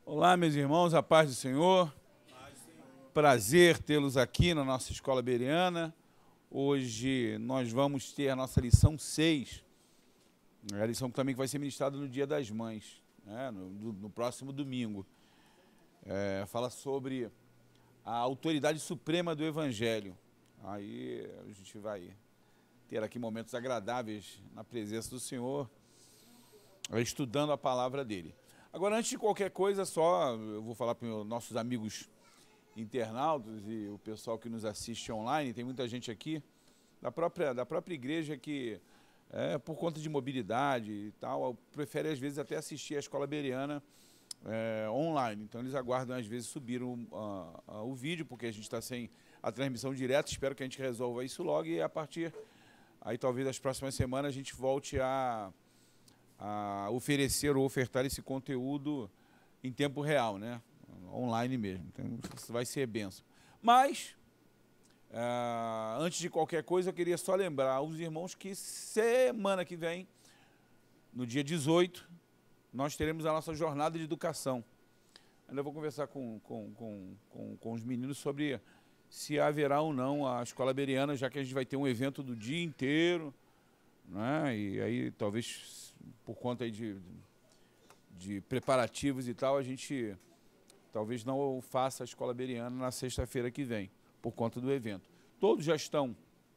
Olá, meus irmãos, a paz do Senhor. Prazer tê-los aqui na nossa Escola Bereana. Hoje nós vamos ter a nossa lição 6, a lição também que vai ser ministrada no Dia das Mães, né, no próximo domingo. Fala sobre a autoridade suprema do Evangelho. Aí a gente vai ter aqui momentos agradáveis na presença do Senhor, estudando a palavra dele. Agora, antes de qualquer coisa, eu vou falar para os nossos amigos internautas e o pessoal que nos assiste online. Tem muita gente aqui da própria igreja que, por conta de mobilidade e tal, prefere às vezes até assistir a Escola Bereana online. Então eles aguardam às vezes subir o vídeo, porque a gente está sem a transmissão direta. Espero que a gente resolva isso logo e a partir aí talvez das próximas semanas a gente volte a oferecer ou ofertar esse conteúdo em tempo real, né? Online mesmo. Então, isso vai ser bênção. Mas, antes de qualquer coisa, eu queria só lembrar aos irmãos que semana que vem, no dia 18, nós teremos a nossa jornada de educação. Ainda vou conversar com os meninos sobre se haverá ou não a Escola Bereana, já que a gente vai ter um evento do dia inteiro, né? E aí talvez por conta aí de preparativos e tal, a gente talvez não faça a Escola Bereana na sexta-feira que vem, por conta do evento. Todos já estão,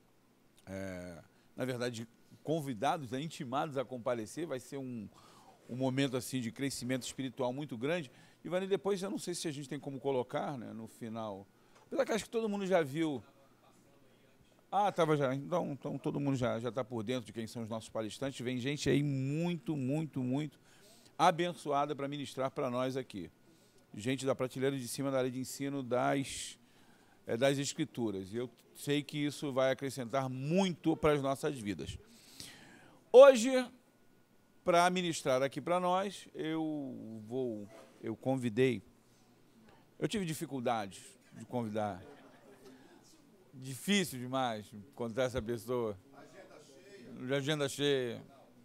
na verdade, convidados, intimados a comparecer. Vai ser um momento assim de crescimento espiritual muito grande. E vai depois, eu não sei se a gente tem como colocar, né, no final. Apesar que acho que todo mundo já viu. Ah, estava já. Então todo mundo já está por dentro de quem são os nossos palestrantes. Vem gente aí muito abençoada para ministrar para nós aqui. Gente da prateleira de cima da área de ensino das Escrituras. E eu sei que isso vai acrescentar muito para as nossas vidas. Hoje, para ministrar aqui para nós, eu convidei. Eu tive dificuldade de convidar. Difícil demais encontrar essa pessoa. Agenda cheia.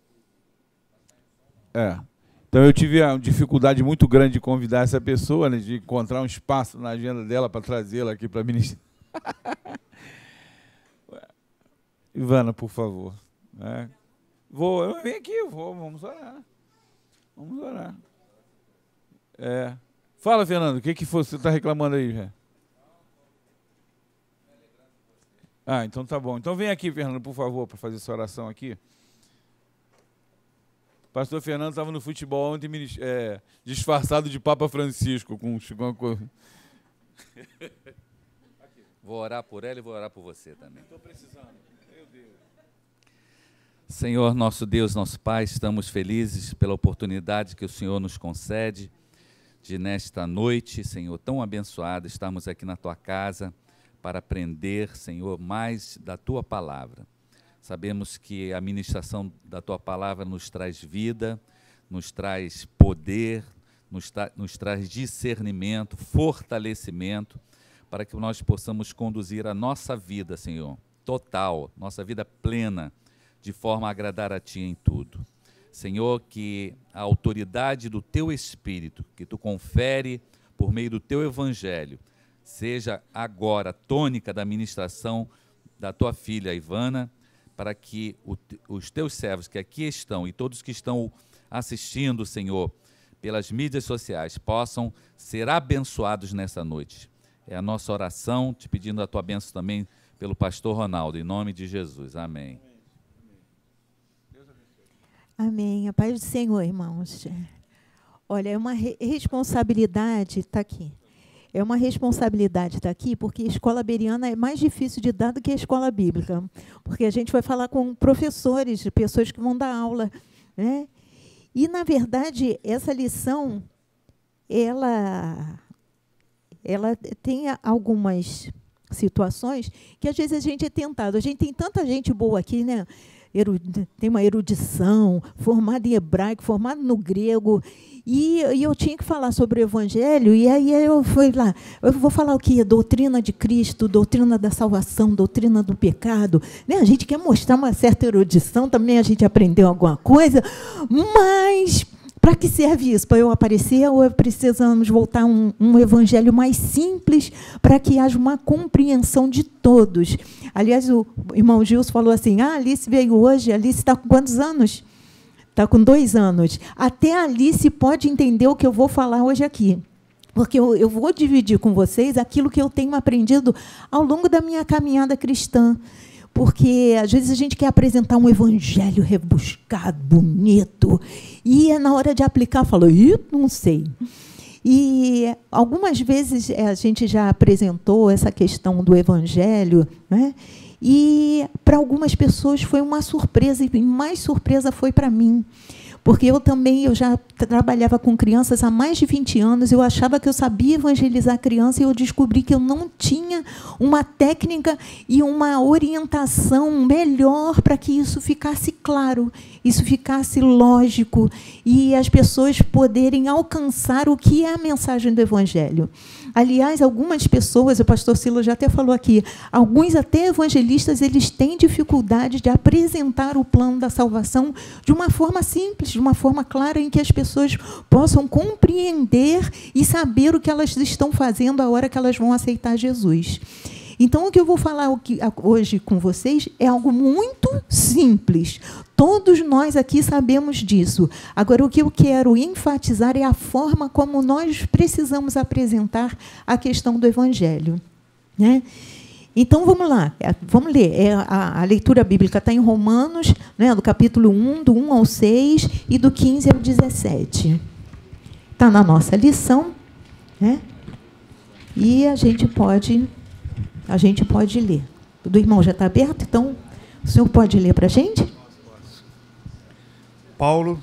Então eu tive uma dificuldade muito grande de convidar essa pessoa, né, de encontrar um espaço na agenda dela para trazê-la aqui para ministrar. Ivana, por favor. Eu venho aqui, vamos orar. Vamos orar. Fala, Fernando, o que você está reclamando aí, já? Então tá bom. Então vem aqui, Fernando, por favor, para fazer essa oração aqui. Pastor Fernando estava no futebol ontem, disfarçado de Papa Francisco. Vou orar por ela e vou orar por você também. Estou precisando. Meu Deus. Senhor, nosso Deus, nosso Pai, estamos felizes pela oportunidade que o Senhor nos concede de, nesta noite, Senhor, tão abençoada, estarmos aqui na Tua casa para aprender, Senhor, mais da Tua Palavra. Sabemos que a ministração da Tua Palavra nos traz vida, nos traz poder, nos traz discernimento, fortalecimento, para que nós possamos conduzir a nossa vida, Senhor, total, nossa vida plena, de forma a agradar a Ti em tudo. Senhor, que a autoridade do Teu Espírito, que Tu confere por meio do Teu Evangelho, seja agora tônica da ministração da Tua filha Ivana, para que os Teus servos que aqui estão e todos que estão assistindo, Senhor, pelas mídias sociais, possam ser abençoados nessa noite. É a nossa oração, te pedindo a Tua bênção também pelo pastor Ronaldo, em nome de Jesus. Amém. Amém. A paz do Senhor, irmãos. Olha, é uma responsabilidade estar aqui. É uma responsabilidade estar aqui, porque a Escola Bereana é mais difícil de dar do que a Escola Bíblica, porque a gente vai falar com professores, pessoas que vão dar aula, né? E, na verdade, essa lição, ela tem algumas situações que, às vezes, a gente é tentado. A gente tem tanta gente boa aqui, né? Tem uma erudição, formada em hebraico, formada no grego, e eu tinha que falar sobre o Evangelho, e aí eu fui lá, eu vou falar o quê? Doutrina de Cristo, doutrina da salvação, doutrina do pecado, né? A gente quer mostrar uma certa erudição, também a gente aprendeu alguma coisa, mas Para que serve isso? Para eu aparecer ou precisamos voltar a um evangelho mais simples para que haja uma compreensão de todos? Aliás, o irmão Gilson falou assim, Alice veio hoje, Alice está com quantos anos? Está com 2 anos. Até a Alice pode entender o que eu vou falar hoje aqui. Porque eu vou dividir com vocês aquilo que eu tenho aprendido ao longo da minha caminhada cristã. Porque, às vezes, a gente quer apresentar um evangelho rebuscado, bonito, e na hora de aplicar, fala, não sei. E, algumas vezes, a gente já apresentou essa questão do evangelho, né? E, para algumas pessoas, foi uma surpresa, e mais surpresa foi para mim. Porque eu já trabalhava com crianças há mais de 20 anos, eu achava que eu sabia evangelizar criança e eu descobri que eu não tinha uma técnica e uma orientação melhor para que isso ficasse claro, isso ficasse lógico e as pessoas poderem alcançar o que é a mensagem do evangelho. Aliás, algumas pessoas, o pastor Silas já até falou aqui, alguns até evangelistas, eles têm dificuldade de apresentar o plano da salvação de uma forma simples, de uma forma clara, em que as pessoas possam compreender e saber o que elas estão fazendo a hora que elas vão aceitar Jesus. Então, o que eu vou falar hoje com vocês é algo muito simples. Todos nós aqui sabemos disso. Agora, o que eu quero enfatizar é a forma como nós precisamos apresentar a questão do evangelho, né? Então, vamos lá, vamos ler. A leitura bíblica está em Romanos, né, do capítulo 1, do 1 ao 6 e do 15 ao 17. Está na nossa lição, né? E a gente pode ler. O do irmão já está aberto, então o senhor pode ler para a gente? Paulo,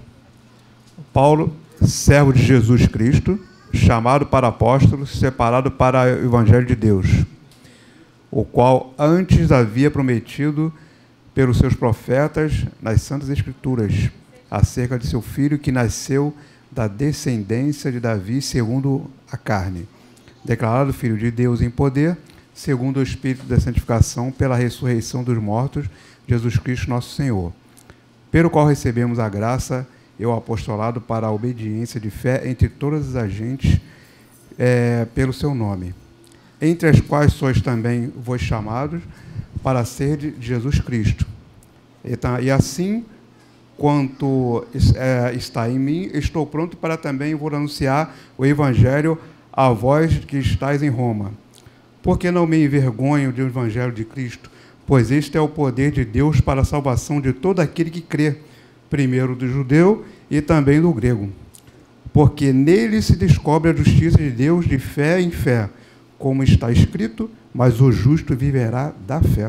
servo de Jesus Cristo, chamado para apóstolo, separado para o Evangelho de Deus, o qual antes havia prometido pelos seus profetas nas Santas Escrituras, acerca de seu filho que nasceu da descendência de Davi segundo a carne, declarado Filho de Deus em poder, segundo o Espírito da santificação, pela ressurreição dos mortos, Jesus Cristo nosso Senhor, pelo qual recebemos a graça e o apostolado para a obediência de fé entre todas as agentes pelo seu nome, entre as quais sois também vós chamados para ser de Jesus Cristo. E assim, quanto está em mim, estou pronto para também vos anunciar o Evangelho a vós que estáis em Roma. Porque não me envergonho do Evangelho de Cristo, pois este é o poder de Deus para a salvação de todo aquele que crê, primeiro do judeu e também do grego. Porque nele se descobre a justiça de Deus de fé em fé, como está escrito, mas o justo viverá da fé.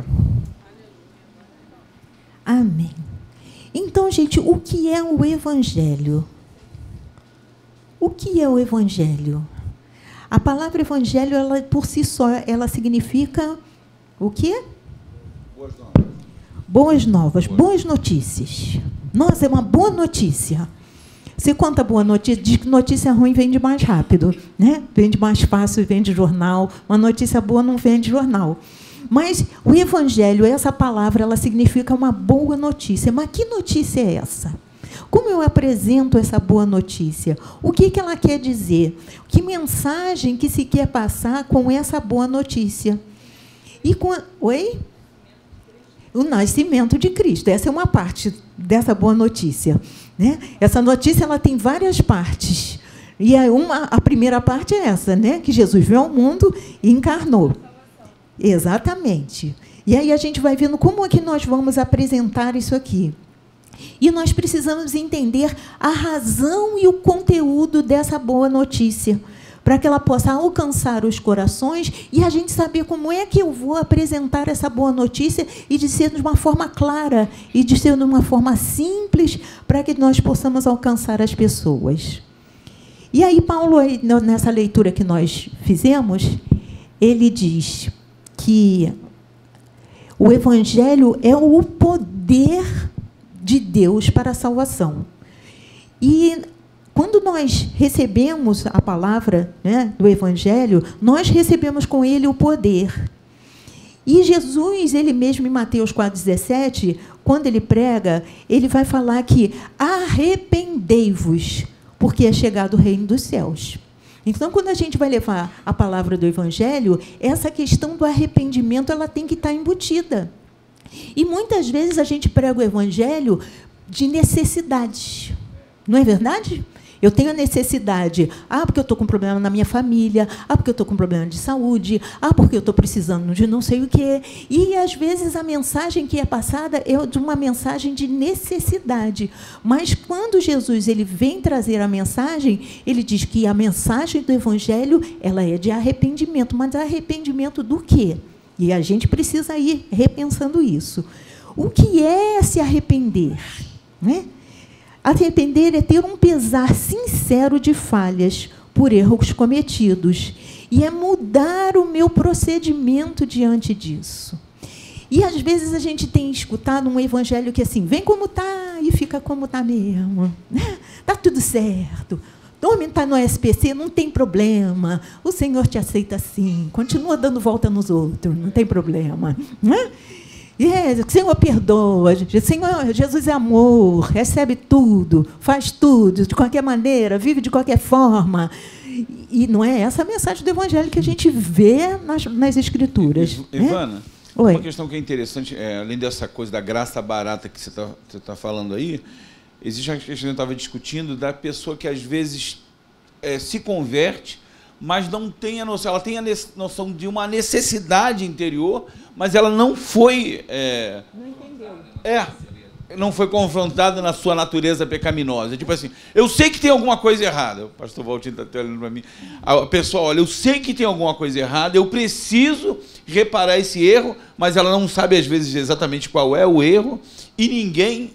Amém. Então, gente, o que é o Evangelho? O que é o Evangelho? A palavra Evangelho, ela, por si só, ela significa o quê? Boas novas. Boas novas, boas notícias. Nossa, é uma boa notícia. Você conta boa notícia, diz que notícia ruim vende mais rápido, né? Vende mais fácil, vende jornal. Uma notícia boa não vende jornal. Mas o Evangelho, essa palavra, ela significa uma boa notícia. Mas que notícia é essa? Como eu apresento essa boa notícia? O que ela quer dizer? Que mensagem que se quer passar com essa boa notícia? Oi? O nascimento de Cristo. Essa é uma parte dessa boa notícia, né? Essa notícia ela tem várias partes. E a primeira parte é essa, né? Que Jesus veio ao mundo e encarnou. Exatamente. E aí a gente vai vendo como é que nós vamos apresentar isso aqui. E nós precisamos entender a razão e o conteúdo dessa boa notícia, para que ela possa alcançar os corações e a gente saber como é que eu vou apresentar essa boa notícia e de ser de uma forma clara e de ser de uma forma simples, para que nós possamos alcançar as pessoas. E aí, Paulo, nessa leitura que nós fizemos, ele diz que o Evangelho é o poder de Deus para a salvação. E quando nós recebemos a palavra, né, do Evangelho, nós recebemos com ele o poder. E Jesus, ele mesmo em Mateus 4,17, quando ele prega, ele vai falar que arrependei-vos, porque é chegado o reino dos céus. Então, quando a gente vai levar a palavra do Evangelho, essa questão do arrependimento ela tem que estar embutida. E muitas vezes a gente prega o Evangelho de necessidades. Não é verdade? Eu tenho a necessidade, porque eu estou com problema na minha família, porque eu estou com problema de saúde, porque eu estou precisando de não sei o quê. E, às vezes, a mensagem que é passada é de uma mensagem de necessidade. Mas, quando Jesus ele vem trazer a mensagem, ele diz que a mensagem do Evangelho ela é de arrependimento. Mas arrependimento do quê? E a gente precisa ir repensando isso. O que é se arrepender? Né? Arrepender é ter um pesar sincero de falhas por erros cometidos. E é mudar o meu procedimento diante disso. E, às vezes, a gente tem escutado um evangelho que, assim, vem como está e fica como está mesmo. Está tudo certo. O homem está no SPC, não tem problema. O Senhor te aceita assim. Continua dando volta nos outros, não tem problema. O Senhor perdoa, Senhor, Jesus é amor, recebe tudo, faz tudo, de qualquer maneira, vive de qualquer forma. E não é essa a mensagem do Evangelho que a gente vê nas Escrituras. Ivana, Oi. Uma questão que é interessante, além dessa coisa da graça barata que você tá falando aí, existe uma questão que eu estava discutindo da pessoa que, às vezes, se converte, mas não tem a noção, ela tem a noção de uma necessidade interior, mas ela não foi... não entendeu. Não foi confrontada na sua natureza pecaminosa. Tipo assim, eu sei que tem alguma coisa errada. O pastor Valtinho está olhando para mim. A pessoa, olha, eu sei que tem alguma coisa errada, eu preciso reparar esse erro, mas ela não sabe, às vezes, exatamente qual é o erro, e ninguém...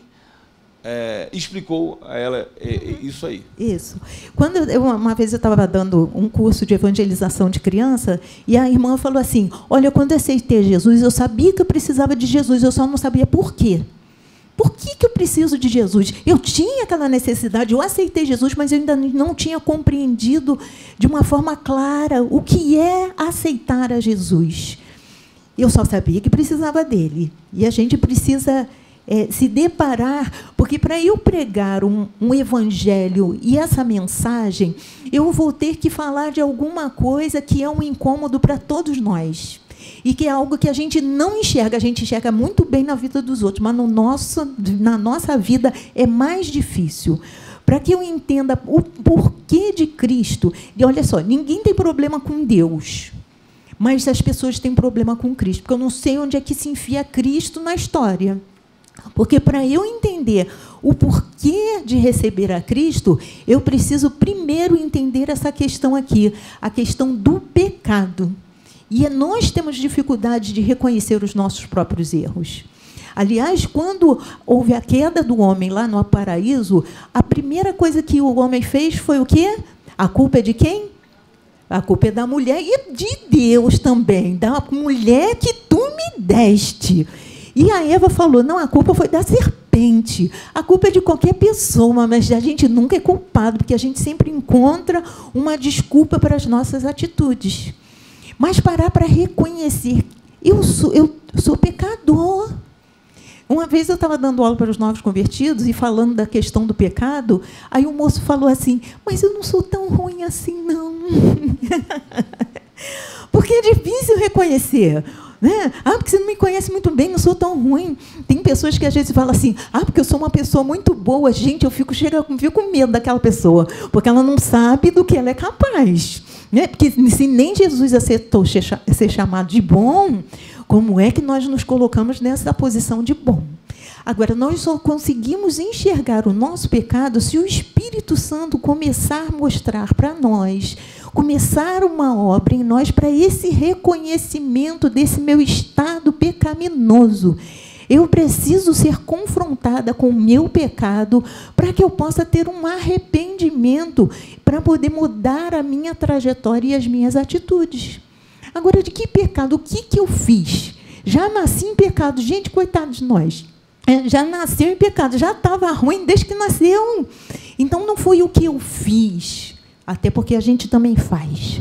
explicou a ela isso aí. Isso. Uma vez eu estava dando um curso de evangelização de criança e a irmã falou assim, olha, quando eu aceitei Jesus, eu sabia que eu precisava de Jesus, eu só não sabia por quê. Por que eu preciso de Jesus? Eu tinha aquela necessidade, eu aceitei Jesus, mas eu ainda não tinha compreendido de uma forma clara o que é aceitar a Jesus. Eu só sabia que precisava dele. E a gente precisa... se deparar, porque para eu pregar um evangelho e essa mensagem, eu vou ter que falar de alguma coisa que é um incômodo para todos nós. E que é algo que a gente não enxerga, a gente enxerga muito bem na vida dos outros, mas na nossa vida é mais difícil. Para que eu entenda o porquê de Cristo, e olha só, ninguém tem problema com Deus, mas as pessoas têm problema com Cristo, porque eu não sei onde é que se enfia Cristo na história. Porque, para eu entender o porquê de receber a Cristo, eu preciso primeiro entender essa questão aqui, a questão do pecado. E nós temos dificuldade de reconhecer os nossos próprios erros. Aliás, quando houve a queda do homem lá no paraíso, a primeira coisa que o homem fez foi o quê? A culpa é de quem? A culpa é da mulher e de Deus também, da mulher que tu me deste. E a Eva falou, não, a culpa foi da serpente, a culpa é de qualquer pessoa, mas a gente nunca é culpado, porque a gente sempre encontra uma desculpa para as nossas atitudes. Mas parar para reconhecer, eu sou pecador. Uma vez eu estava dando aula para os novos convertidos e falando da questão do pecado, aí o moço falou assim, mas eu não sou tão ruim assim, não. Porque é difícil reconhecer. Né? Porque você não me conhece muito bem, não sou tão ruim. Tem pessoas que às vezes falam assim, porque eu sou uma pessoa muito boa. Gente, eu fico com medo daquela pessoa, porque ela não sabe do que ela é capaz. Né? Porque se nem Jesus aceitou ser chamado de bom, como é que nós nos colocamos nessa posição de bom? Agora, nós só conseguimos enxergar o nosso pecado se o Espírito Santo começar a mostrar para nós, começar uma obra em nós para esse reconhecimento desse meu estado pecaminoso. Eu preciso ser confrontada com o meu pecado para que eu possa ter um arrependimento, para poder mudar a minha trajetória e as minhas atitudes. Agora, de que pecado? O que eu fiz? Já nasci em pecado. Gente, coitado de nós. Já nasceu em pecado, já estava ruim desde que nasceu. Então, não foi o que eu fiz, até porque a gente também faz.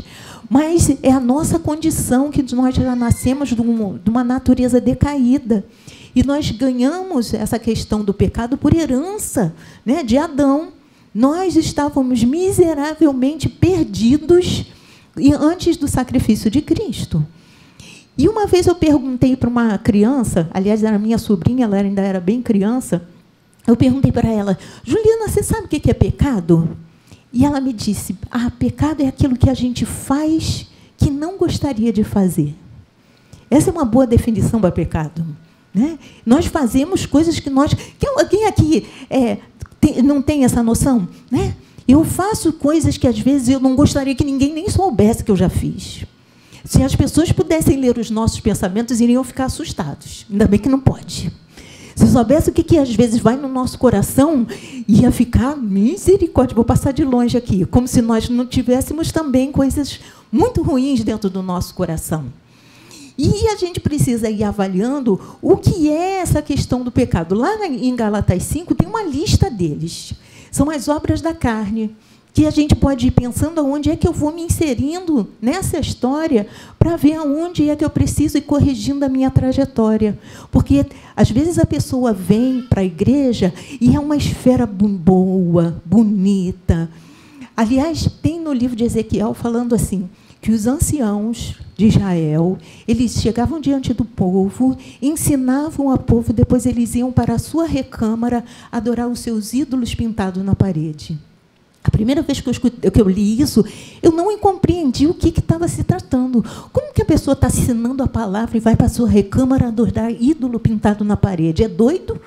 mas é a nossa condição, que nós já nascemos de uma natureza decaída. E nós ganhamos essa questão do pecado por herança, né, de Adão. Nós estávamos miseravelmente perdidos antes do sacrifício de Cristo. E uma vez eu perguntei para uma criança, aliás, era minha sobrinha, ela ainda era bem criança, eu perguntei para ela: Juliana, você sabe o que é pecado? E ela me disse: pecado é aquilo que a gente faz que não gostaria de fazer. Essa é uma boa definição para pecado, né? Nós fazemos coisas que nós... Alguém aqui não tem essa noção, né? Eu faço coisas que, às vezes, eu não gostaria que ninguém nem soubesse que eu já fiz. Se as pessoas pudessem ler os nossos pensamentos, iriam ficar assustados. Ainda bem que não pode. Se soubesse o que às vezes vai no nosso coração, ia ficar misericórdia. Vou passar de longe aqui, como se nós não tivéssemos também coisas muito ruins dentro do nosso coração. E a gente precisa ir avaliando o que é essa questão do pecado. Lá em Gálatas 5 tem uma lista deles. São as obras da carne, que a gente pode ir pensando aonde é que eu vou me inserindo nessa história para ver aonde é que eu preciso ir corrigindo a minha trajetória. Porque, às vezes, a pessoa vem para a igreja e é uma esfera boa, bonita. Aliás, tem no livro de Ezequiel falando assim, que os anciãos de Israel, eles chegavam diante do povo, ensinavam ao povo, depois eles iam para a sua recâmara adorar os seus ídolos pintados na parede. A primeira vez que eu li isso, eu não compreendi o que estava se tratando. Como que a pessoa está ensinando a palavra e vai para a sua recâmara adorar ídolo pintado na parede? É doido?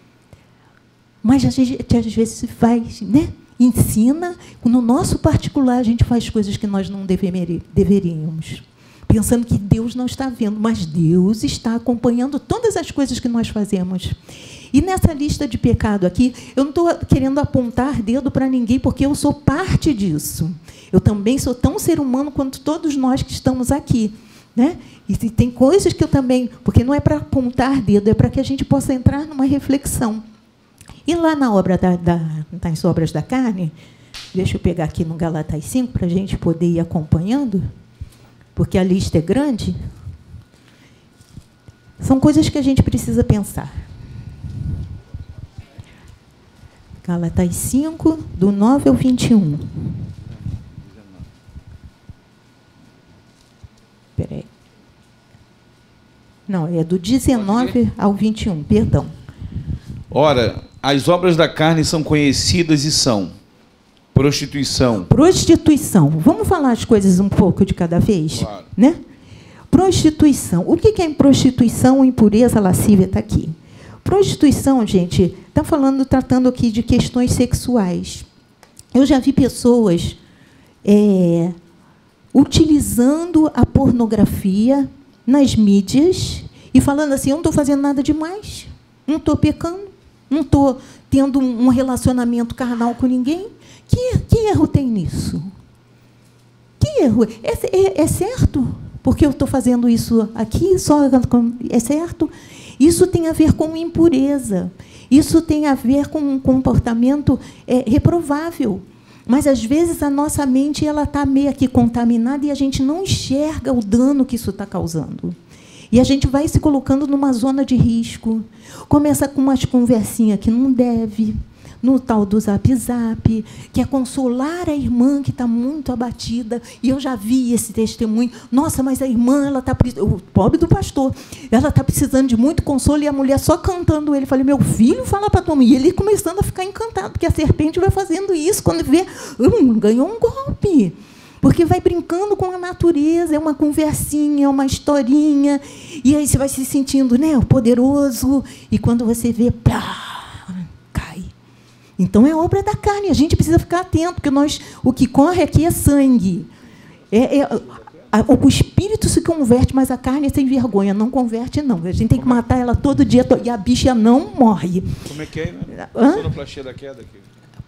Mas a gente, às vezes, se faz, né? Ensina. No nosso particular, a gente faz coisas que nós não deveríamos. Pensando que Deus não está vendo, mas Deus está acompanhando todas as coisas que nós fazemos. E nessa lista de pecado aqui, eu não estou querendo apontar dedo para ninguém, porque eu sou parte disso. Eu também sou tão ser humano quanto todos nós que estamos aqui, né? E tem coisas que eu também... Porque não é para apontar dedo, é para que a gente possa entrar numa reflexão. E lá na obra nas obras da carne, deixa eu pegar aqui no Gálatas 5, para a gente poder ir acompanhando, porque a lista é grande. São coisas que a gente precisa pensar. Gálatas 5, do 9 ao 21. Espera aí. Não, é do 19 ao 21, perdão. Ora, as obras da carne são conhecidas e são prostituição. Prostituição. Vamos falar as coisas um pouco de cada vez? Claro. Né? Prostituição. O que é prostituição, impureza, lascívia? Está aqui. Prostituição, gente, está tratando aqui de questões sexuais. Eu já vi pessoas utilizando a pornografia nas mídias e falando assim: eu não estou fazendo nada demais, não estou pecando, não estou tendo um relacionamento carnal com ninguém. Que erro tem nisso? Que erro? É certo? Porque eu estou fazendo isso aqui, é certo? Isso tem a ver com impureza. Isso tem a ver com um comportamento reprovável. Mas, às vezes, a nossa mente está meio aqui contaminada e a gente não enxerga o dano que isso está causando. E a gente vai se colocando numa zona de risco. Começa com umas conversinhas que não deve, no tal do zap-zap, que é consolar a irmã que está muito abatida. E eu já vi esse testemunho. Nossa, mas a irmã, ela está... O pobre do pastor, ela está precisando de muito consolo, e a mulher só cantando ele. Falei: meu filho, fala para tua mãe. E ele começando a ficar encantado, porque a serpente vai fazendo isso. Quando vê, ganhou um golpe. Porque vai brincando com a natureza, é uma conversinha, é uma historinha, e aí você vai se sentindo, né, poderoso, e quando você vê, cai. Então, é obra da carne, a gente precisa ficar atento, porque o que corre aqui é sangue. O espírito se converte, mas a carne é sem vergonha, não converte, não. A gente tem que matar ela todo dia, e a bicha não morre. Como é que é, né? Sonoplastia da queda aqui.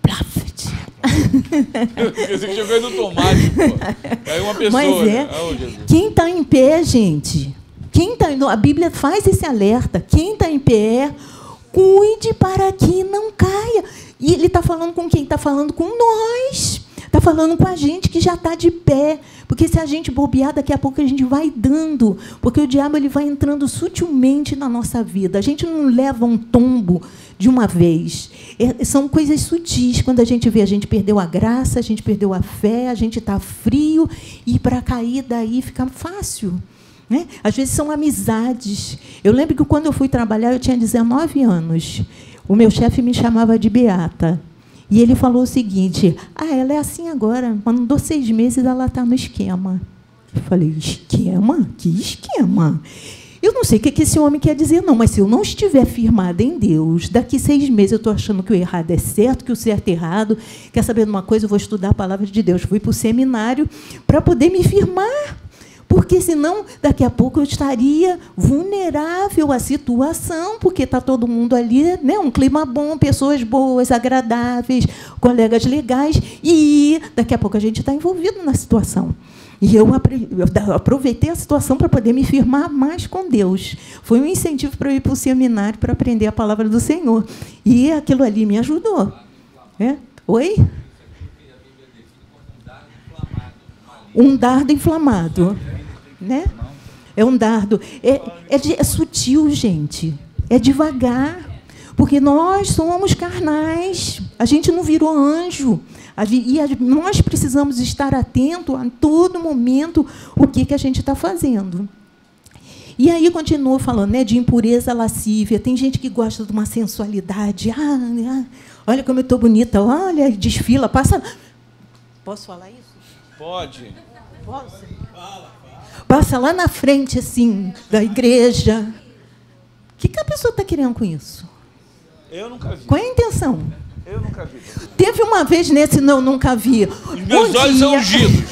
Eu pensei que tinha coisa do tomate, pô. Aí uma pessoa... Mas quem está em pé, gente, a Bíblia faz esse alerta, quem está em pé, cuide para que não caia. E ele está falando com quem? Está falando com nós. Está falando com a gente que já está de pé. Porque se a gente bobear, daqui a pouco a gente vai dando, porque o diabo ele vai entrando sutilmente na nossa vida. A gente não leva um tombo de uma vez. São coisas sutis. Quando a gente vê, a gente perdeu a graça, a gente perdeu a fé, a gente está frio, e para cair daí fica fácil. Né? Às vezes são amizades. Eu lembro que quando eu fui trabalhar, eu tinha 19 anos. O meu chefe me chamava de Beata. E ele falou o seguinte: ela é assim agora, mandou 6 meses, ela está no esquema. Eu falei: esquema? Que esquema? Eu não sei o que esse homem quer dizer, não, mas se eu não estiver firmada em Deus, daqui 6 meses eu estou achando que o errado é certo, que o certo é errado. Quer saber de uma coisa? Eu vou estudar a palavra de Deus. Fui para o seminário para poder me firmar. Porque, senão, daqui a pouco eu estaria vulnerável à situação, porque está todo mundo ali, né, um clima bom, pessoas boas, agradáveis, colegas legais, e daqui a pouco a gente está envolvido na situação. E eu aproveitei a situação para poder me firmar mais com Deus. Foi um incentivo para eu ir para o seminário para aprender a palavra do Senhor. E aquilo ali me ajudou. É? Oi? Um dardo inflamado. Né? É um dardo. É sutil, gente. É devagar. Porque nós somos carnais. A gente não virou anjo. E nós precisamos estar atentos a todo momento o que a gente está fazendo. E aí continua falando, né, de impureza lascívia. Tem gente que gosta de uma sensualidade. Olha como eu estou bonita. Olha, desfila, passa. Posso falar isso? Pode. Posso? Passa lá na frente, assim, da igreja. O que a pessoa está querendo com isso? Eu nunca vi. Qual é a intenção? Eu nunca vi. Teve uma vez nesse não, nunca vi. Os meus olhos são ungidos.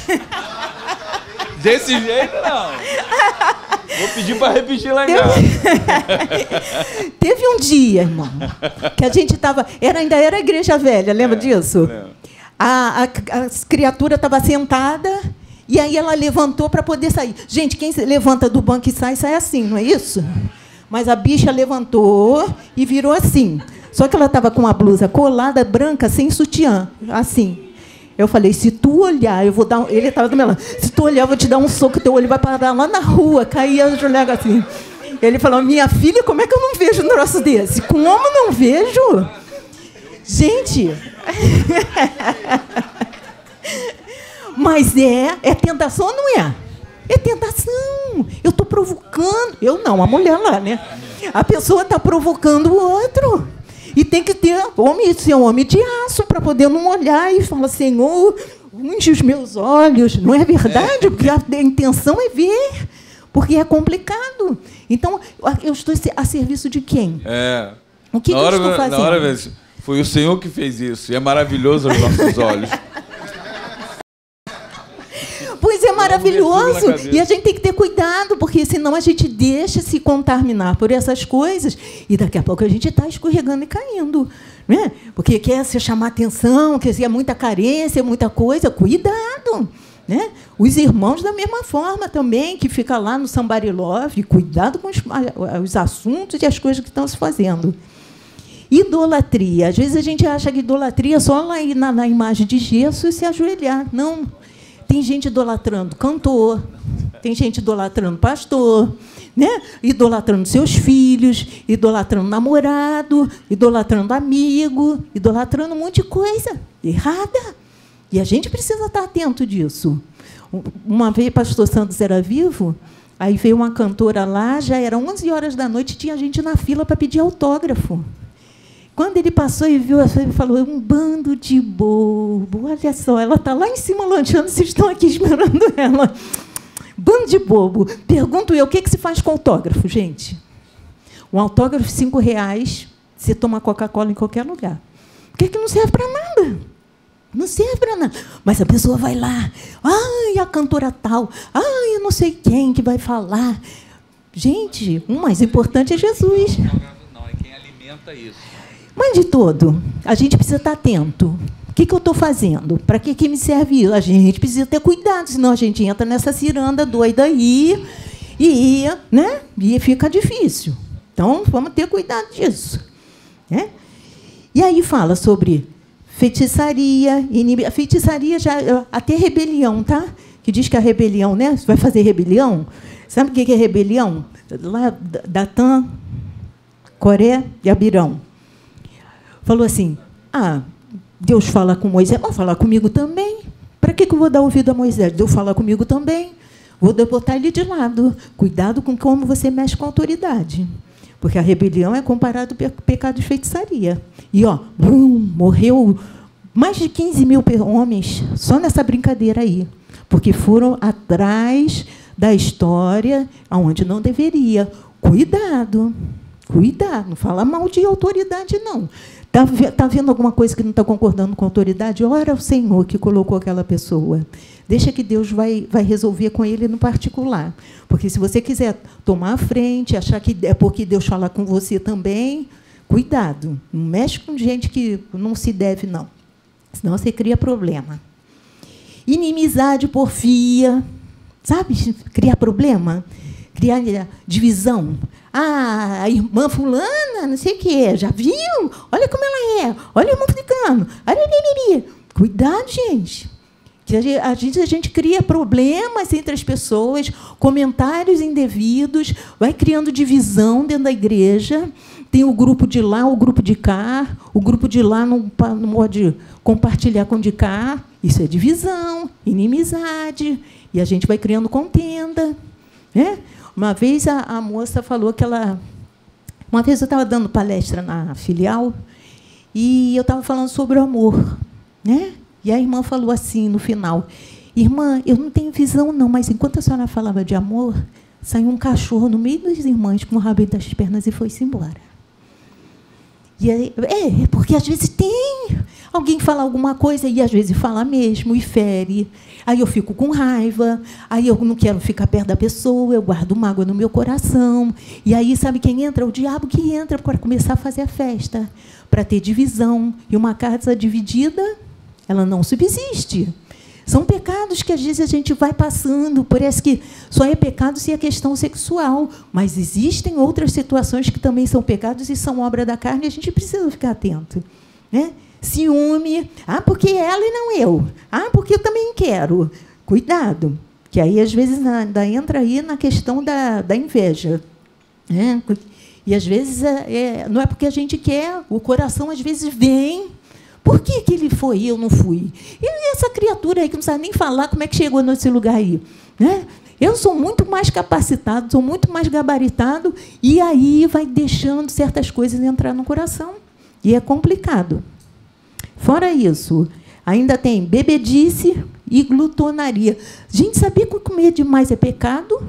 Desse jeito, não. Vou pedir para repetir lá em casa. Teve um dia, irmão, que a gente estava... Ainda era a igreja velha, lembra disso? Lembro. A criatura estava sentada... E aí ela levantou para poder sair. Gente, quem levanta do banco e sai assim, não é isso? Mas a bicha levantou e virou assim. Só que ela estava com uma blusa colada, branca, sem sutiã, assim. Eu falei, se tu olhar, eu vou dar... Ele estava do meu lado. Se tu olhar, eu vou te dar um soco, teu olho vai parar lá na rua. Caía a Julega assim. Ele falou, minha filha, como é que eu não vejo um troço desse? Como não vejo? Gente... Mas é tentação ou não é? É tentação. Eu estou provocando. Eu não, a mulher lá, né? A pessoa está provocando o outro. E tem que ser um homem de aço para poder não olhar e falar, Senhor, unge os meus olhos. Não é verdade? Porque a intenção é ver. Porque é complicado. Então, eu estou a serviço de quem? O que eu estou fazendo? Na hora, foi o Senhor que fez isso. E é maravilhoso aos nossos olhos. Pois é, maravilhoso. E a gente tem que ter cuidado, porque senão a gente deixa se contaminar por essas coisas e daqui a pouco a gente está escorregando e caindo. Né? Porque quer se chamar atenção, quer ser muita carência, muita coisa. Cuidado. Né? Os irmãos, da mesma forma também, que fica lá no Somebody Love, cuidado com os assuntos e as coisas que estão se fazendo. Idolatria. Às vezes a gente acha que idolatria é só lá ir na imagem de Jesus e se ajoelhar. Não. Tem gente idolatrando cantor, tem gente idolatrando pastor, né? Idolatrando seus filhos, idolatrando namorado, idolatrando amigo, idolatrando um monte de coisa errada. E a gente precisa estar atento disso. Uma vez, pastor Santos era vivo, aí veio uma cantora lá, já era 11 horas da noite, tinha gente na fila para pedir autógrafo. Quando ele passou e viu, ele falou, um bando de bobo, olha só, ela está lá em cima lanchando, vocês estão aqui esperando ela. Bando de bobo. Pergunto eu, o que se faz com autógrafo, gente? Um autógrafo, R$5, você toma Coca-Cola em qualquer lugar. Por que não serve para nada? Não serve para nada. Mas a pessoa vai lá, a cantora tal, eu não sei quem que vai falar. Gente, o mais importante é Jesus. Não, é quem alimenta isso. Mas, de todo, a gente precisa estar atento. O que eu estou fazendo? Para que me serve isso? A gente precisa ter cuidado, senão a gente entra nessa ciranda doida aí né? E fica difícil. Então, vamos ter cuidado disso. Né? E aí fala sobre feitiçaria, feitiçaria, até rebelião, tá? que diz que a rebelião, né? Vai fazer rebelião? Sabe o que é rebelião? Lá, Datã, Coré e Abirão. Falou assim, Deus fala com Moisés, vai falar comigo também. Para que eu vou dar ouvido a Moisés? Deus fala comigo também. Vou botar ele de lado. Cuidado com como você mexe com a autoridade. Porque a rebelião é comparado ao pecado de feitiçaria. E, morreu mais de 15 mil homens só nessa brincadeira aí. Porque foram atrás da história aonde não deveria. Cuidado. Cuidado. Não fala mal de autoridade, não. Está vendo alguma coisa que não está concordando com a autoridade? Ora o Senhor que colocou aquela pessoa. Deixa que Deus vai resolver com ele no particular. Porque se você quiser tomar a frente, achar que é porque Deus fala com você também, cuidado. Não mexe com gente que não se deve, não. Senão você cria problema. Inimizade, porfia. Sabe? Criar problema. Criar divisão. A irmã fulana, não sei o quê, já viu? Olha como ela é. Olha o irmão africano. Cuidado, gente. Que a gente cria problemas entre as pessoas, comentários indevidos, vai criando divisão dentro da igreja. Tem o grupo de lá, o grupo de cá. O grupo de lá não pode compartilhar com o de cá. Isso é divisão, inimizade. E a gente vai criando contenda. Né? Uma vez a moça falou que ela... Uma vez eu estava dando palestra na filial e eu estava falando sobre o amor. Né? E a irmã falou assim, no final, irmã, eu não tenho visão, não, mas enquanto a senhora falava de amor, saiu um cachorro no meio das irmãs com o rabo entre as pernas e foi-se embora. E aí, porque às vezes tem alguém fala alguma coisa e às vezes fala mesmo e fere. Aí eu fico com raiva, aí eu não quero ficar perto da pessoa, eu guardo mágoa no meu coração. E aí, sabe quem entra? O diabo que entra para começar a fazer a festa, para ter divisão. E uma casa dividida, ela não subsiste. São pecados que, às vezes, a gente vai passando. Parece que só é pecado se é questão sexual. Mas existem outras situações que também são pecados e são obra da carne, e a gente precisa ficar atento. Né? Ciúme. Porque ela e não eu. Porque eu também quero. Cuidado. Que aí, às vezes, ainda entra aí na questão da inveja. Né? E, às vezes, não é porque a gente quer. O coração, às vezes, vem... Por que ele foi e eu não fui? E essa criatura aí que não sabe nem falar, como é que chegou nesse lugar aí? Né? Eu sou muito mais capacitado, sou muito mais gabaritado, e aí vai deixando certas coisas entrar no coração. E é complicado. Fora isso, ainda tem bebedice e glutonaria. Gente, sabia que comer demais é pecado?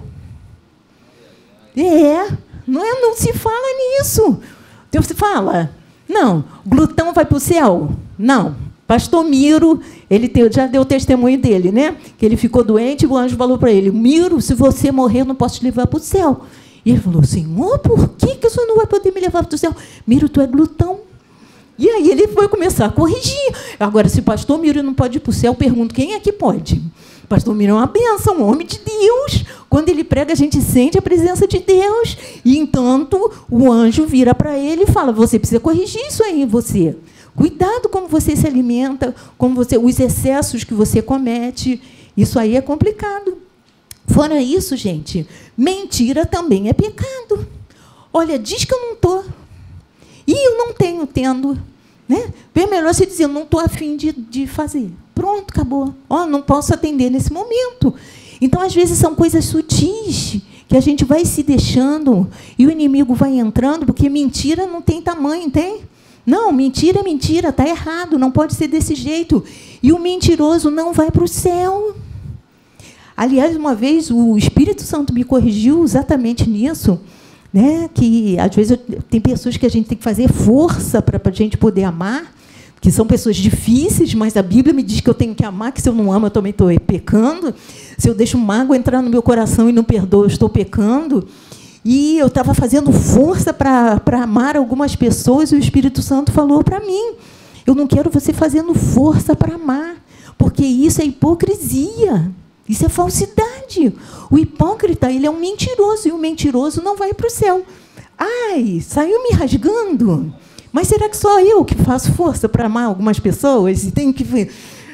Não se fala nisso. Deus se fala... Não, glutão vai para o céu? Não. Pastor Miro, ele já deu o testemunho dele, né? Que ele ficou doente e o anjo falou para ele, Miro, se você morrer, eu não posso te levar para o céu. E ele falou, Senhor, por que o senhor não vai poder me levar para o céu? Miro, tu é glutão. E aí ele foi começar a corrigir. Agora, se pastor Miro não pode ir para o céu, eu pergunto, quem é que pode? Pastor Miro é uma bênção, um homem de Deus. Quando ele prega, a gente sente a presença de Deus. E, entanto, o anjo vira para ele e fala, você precisa corrigir isso aí em você. Cuidado como você se alimenta, os excessos que você comete. Isso aí é complicado. Fora isso, gente, mentira também é pecado. Olha, diz que eu não estou. E eu não tenho tendo. Né? Bem melhor você dizer, eu não estou a fim de fazer. Pronto, acabou. Não posso atender nesse momento. Então, às vezes, são coisas sutis que a gente vai se deixando e o inimigo vai entrando, porque mentira não tem tamanho, tem? Não, mentira é mentira, está errado, não pode ser desse jeito. E o mentiroso não vai para o céu. Aliás, uma vez, o Espírito Santo me corrigiu exatamente nisso, né? Que, às vezes, tem pessoas que a gente tem que fazer força para a gente poder amar, que são pessoas difíceis, mas a Bíblia me diz que eu tenho que amar, que se eu não amo, eu também estou pecando. Se eu deixo mágoa entrar no meu coração e não perdoo, eu estou pecando. E eu estava fazendo força para amar algumas pessoas, e o Espírito Santo falou para mim, eu não quero você fazendo força para amar, porque isso é hipocrisia, isso é falsidade. O hipócrita, ele é um mentiroso, e o mentiroso não vai para o céu. Ai, saiu me rasgando. Mas será que só eu que faço força para amar algumas pessoas? E tenho que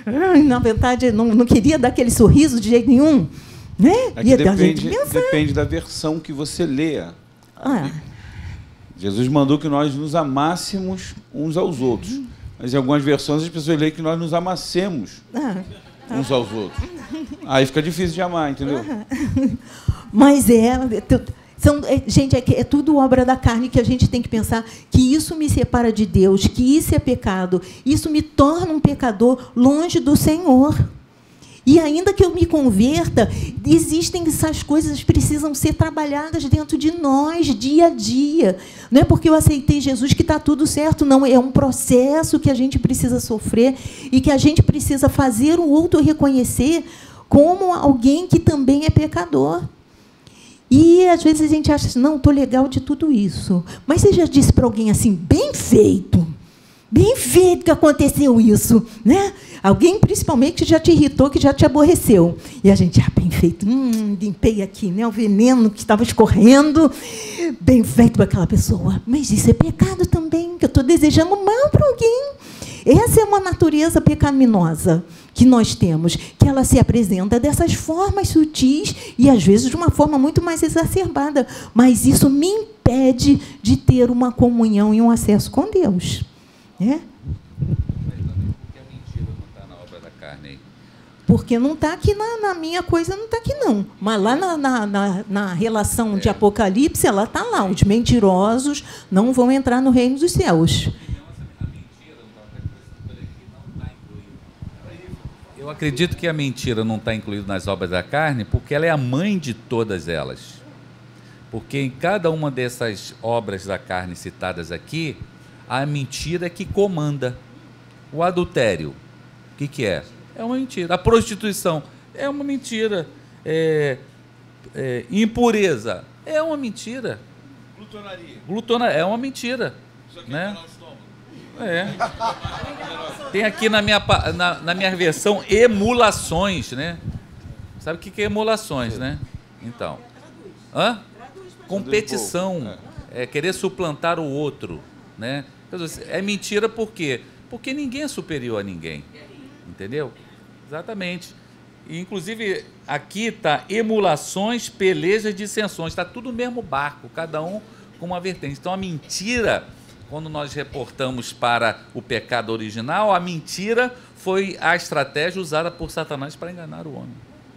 na verdade, não queria dar aquele sorriso de jeito nenhum. Né? É que depende da versão que você lê. Jesus mandou que nós nos amássemos uns aos outros. Mas em algumas versões as pessoas leem que nós nos amassemos uns aos outros. Aí fica difícil de amar, entendeu? Mas gente, é tudo obra da carne, que a gente tem que pensar que isso me separa de Deus, que isso é pecado, isso me torna um pecador longe do Senhor. E ainda que eu me converta, existem essas coisas que precisam ser trabalhadas dentro de nós, dia a dia. Não é porque eu aceitei Jesus que está tudo certo, não. É um processo que a gente precisa sofrer e que a gente precisa fazer o outro reconhecer como alguém que também é pecador. E, às vezes, a gente acha assim, não, estou legal de tudo isso. Mas você já disse para alguém assim, bem feito que aconteceu isso, né? Alguém, principalmente, que já te irritou, que já te aborreceu. E a gente, bem feito, limpei aqui, né, o veneno que estava escorrendo, bem feito para aquela pessoa. Mas isso é pecado também, que eu estou desejando mal para alguém. Essa é uma natureza pecaminosa que nós temos, que ela se apresenta dessas formas sutis e, às vezes, de uma forma muito mais exacerbada. Mas isso me impede de ter uma comunhão e um acesso com Deus. É? Porque não está aqui na minha coisa, não está aqui, não. Mas lá na relação de Apocalipse, ela está lá. Os mentirosos não vão entrar no reino dos céus. Eu acredito que a mentira não está incluída nas obras da carne porque ela é a mãe de todas elas. Porque em cada uma dessas obras da carne citadas aqui, a mentira é que comanda. O adultério, o que é? É uma mentira. A prostituição é uma mentira. Impureza é uma mentira. Glutonaria é uma mentira. Isso aqui né? Tem aqui na minha versão emulações, né? Sabe o que é emulações, né? Então, competição, querer suplantar o outro, né? É mentira por quê? Porque ninguém é superior a ninguém, entendeu? Exatamente. E, inclusive, aqui está emulações, pelejas, dissensões. Está tudo no mesmo barco, cada um com uma vertente. Então, a mentira, quando nós reportamos para o pecado original, a mentira foi a estratégia usada por Satanás para enganar o homem.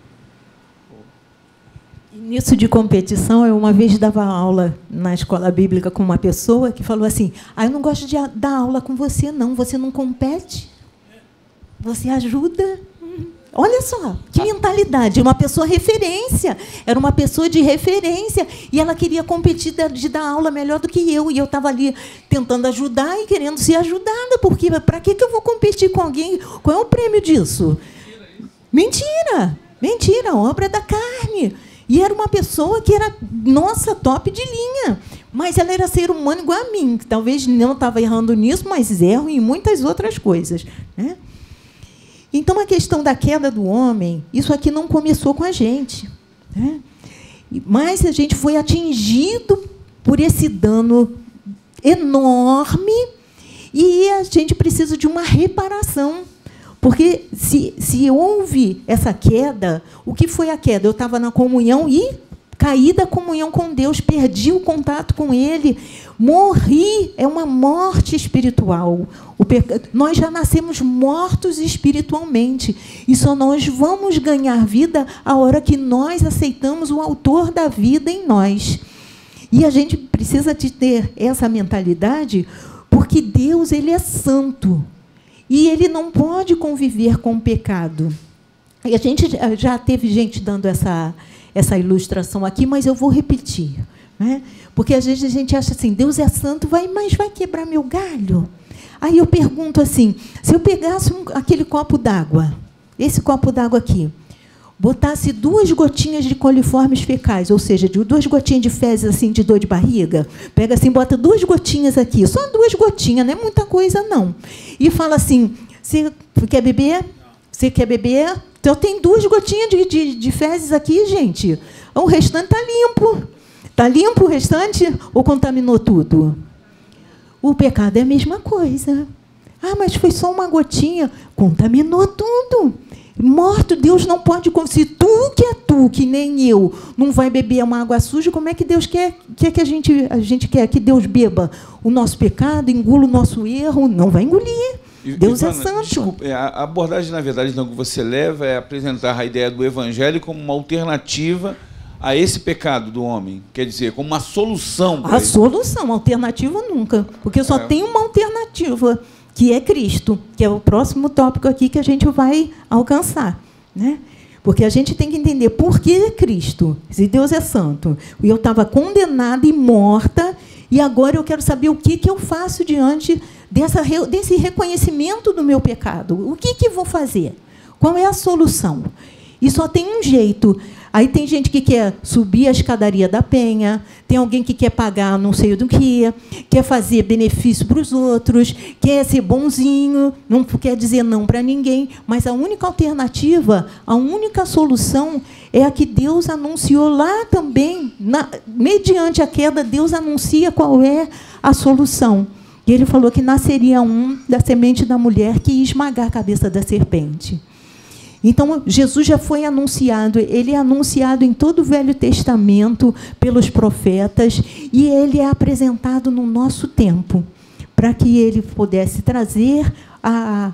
Nisso de competição, eu uma vez dava aula na escola bíblica com uma pessoa que falou assim, eu não gosto de dar aula com você, não. Você não compete, você ajuda. Olha só, que mentalidade. Uma pessoa referência, era uma pessoa de referência, e ela queria competir de dar aula melhor do que eu, e eu estava ali tentando ajudar e querendo ser ajudada, porque para que eu vou competir com alguém? Qual é o prêmio disso? Mentira, obra da carne. E era uma pessoa que era, nossa, top de linha. Mas ela era ser humano igual a mim, que talvez não estava errando nisso, mas erro em muitas outras coisas, né? Então, a questão da queda do homem, isso aqui não começou com a gente, né? Mas a gente foi atingido por esse dano enorme e a gente precisa de uma reparação. Porque se houve essa queda, o que foi a queda? Eu estava na comunhão e caí da comunhão com Deus, perdi o contato com Ele, morri, é uma morte espiritual. Nós já nascemos mortos espiritualmente, e só nós vamos ganhar vida a hora que nós aceitamos o autor da vida em nós. E a gente precisa de ter essa mentalidade, porque Deus, Ele é santo. E Ele não pode conviver com o pecado. E a gente já teve gente dando essa ilustração aqui, mas eu vou repetir, né? Porque às vezes a gente acha assim, Deus é santo, mas vai quebrar meu galho? Aí eu pergunto assim, se eu pegasse aquele copo d'água, esse copo d'água aqui, botasse 2 gotinhas de coliformes fecais, ou seja, 2 gotinhas de fezes assim, de dor de barriga, pega assim, bota 2 gotinhas aqui, só 2 gotinhas, não é muita coisa, não. E fala assim, você quer beber? Você quer beber? Então, tem 2 gotinhas de fezes aqui, gente. O restante está limpo. Está limpo o restante ou contaminou tudo? O pecado é a mesma coisa. Ah, mas foi só uma gotinha. Contaminou tudo. Morto, Deus não pode... Se tu, que nem eu, não vai beber uma água suja, como é que Deus quer que a gente quer que Deus beba o nosso pecado, engula o nosso erro? Não vai engolir. Deus é santo. Desculpa, a abordagem, na verdade, então, que você leva é apresentar a ideia do Evangelho como uma alternativa a esse pecado do homem. Quer dizer, como uma solução. A solução, alternativa nunca. Porque só tem uma alternativa, que é Cristo, que é o próximo tópico aqui que a gente vai alcançar, né? Porque a gente tem que entender por que Cristo, se Deus é santo, e eu estava condenada e morta, e agora eu quero saber o que eu faço diante desse reconhecimento do meu pecado. O que eu vou fazer? Qual é a solução? E só tem um jeito. Aí tem gente que quer subir a escadaria da penha, tem alguém que quer pagar não sei do que, quer fazer benefício para os outros, quer ser bonzinho, não quer dizer não para ninguém, mas a única alternativa, a única solução é a que Deus anunciou lá também, mediante a queda, Deus anuncia qual é a solução. E ele falou que nasceria da semente da mulher que ia esmagar a cabeça da serpente. Então, Jesus já foi anunciado, ele é anunciado em todo o Velho Testamento pelos profetas, e ele é apresentado no nosso tempo, para que ele pudesse trazer a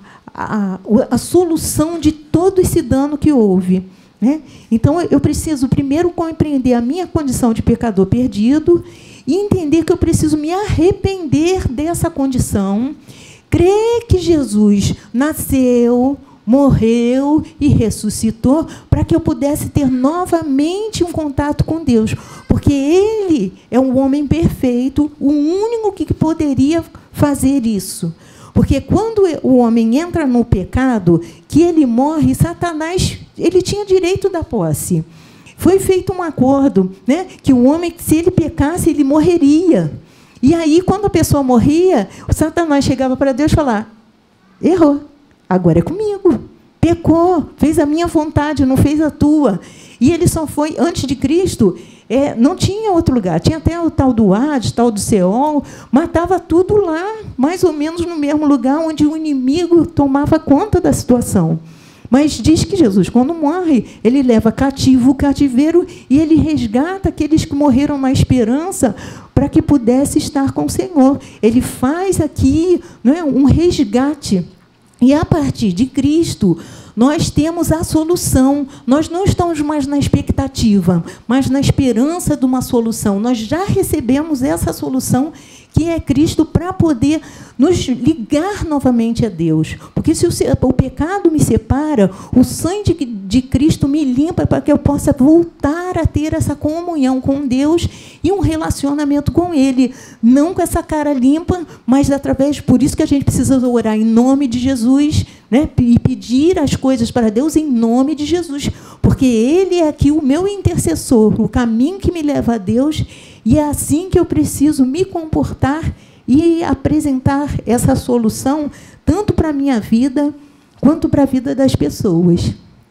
solução de todo esse dano que houve, né? Então, eu preciso primeiro compreender a minha condição de pecador perdido e entender que eu preciso me arrepender dessa condição, crer que Jesus nasceu, morreu e ressuscitou para que eu pudesse ter novamente um contato com Deus, porque Ele é um homem perfeito, o único que poderia fazer isso. Porque quando o homem entra no pecado, que ele morre, Satanás, ele tinha direito da posse. Foi feito um acordo, né, que o homem, se ele pecasse, ele morreria. E aí, quando a pessoa morria, o Satanás chegava para Deus e falava: errou. Agora é comigo. Pecou, fez a minha vontade, não fez a tua. E ele só foi, antes de Cristo, não tinha outro lugar. Tinha até o tal do Hades, tal do Seol, matava tudo lá, mais ou menos no mesmo lugar onde o inimigo tomava conta da situação. Mas diz que Jesus, quando morre, ele leva cativo o cativeiro e ele resgata aqueles que morreram na esperança para que pudesse estar com o Senhor. Ele faz aqui, né, um resgate. E, a partir de Cristo, nós temos a solução. Nós não estamos mais na expectativa, mas na esperança de uma solução. Nós já recebemos essa solução, que é Cristo, para poder nos ligar novamente a Deus. Porque se o pecado me separa, o sangue de Cristo me limpa para que eu possa voltar a ter essa comunhão com Deus e um relacionamento com Ele. Não com essa cara limpa, mas através... Por isso que a gente precisa orar em nome de Jesus, né? E pedir as coisas para Deus em nome de Jesus. Porque Ele é aqui o meu intercessor, o caminho que me leva a Deus, e é assim que eu preciso me comportar e apresentar essa solução, tanto para a minha vida, quanto para a vida das pessoas.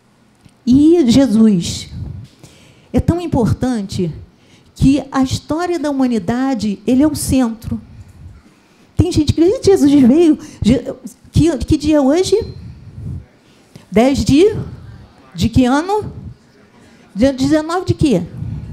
E Jesus é tão importante que a história da humanidade, ele é o centro. Tem gente que diz: Jesus veio... Que dia é hoje? 10 de que ano? 19 de quê?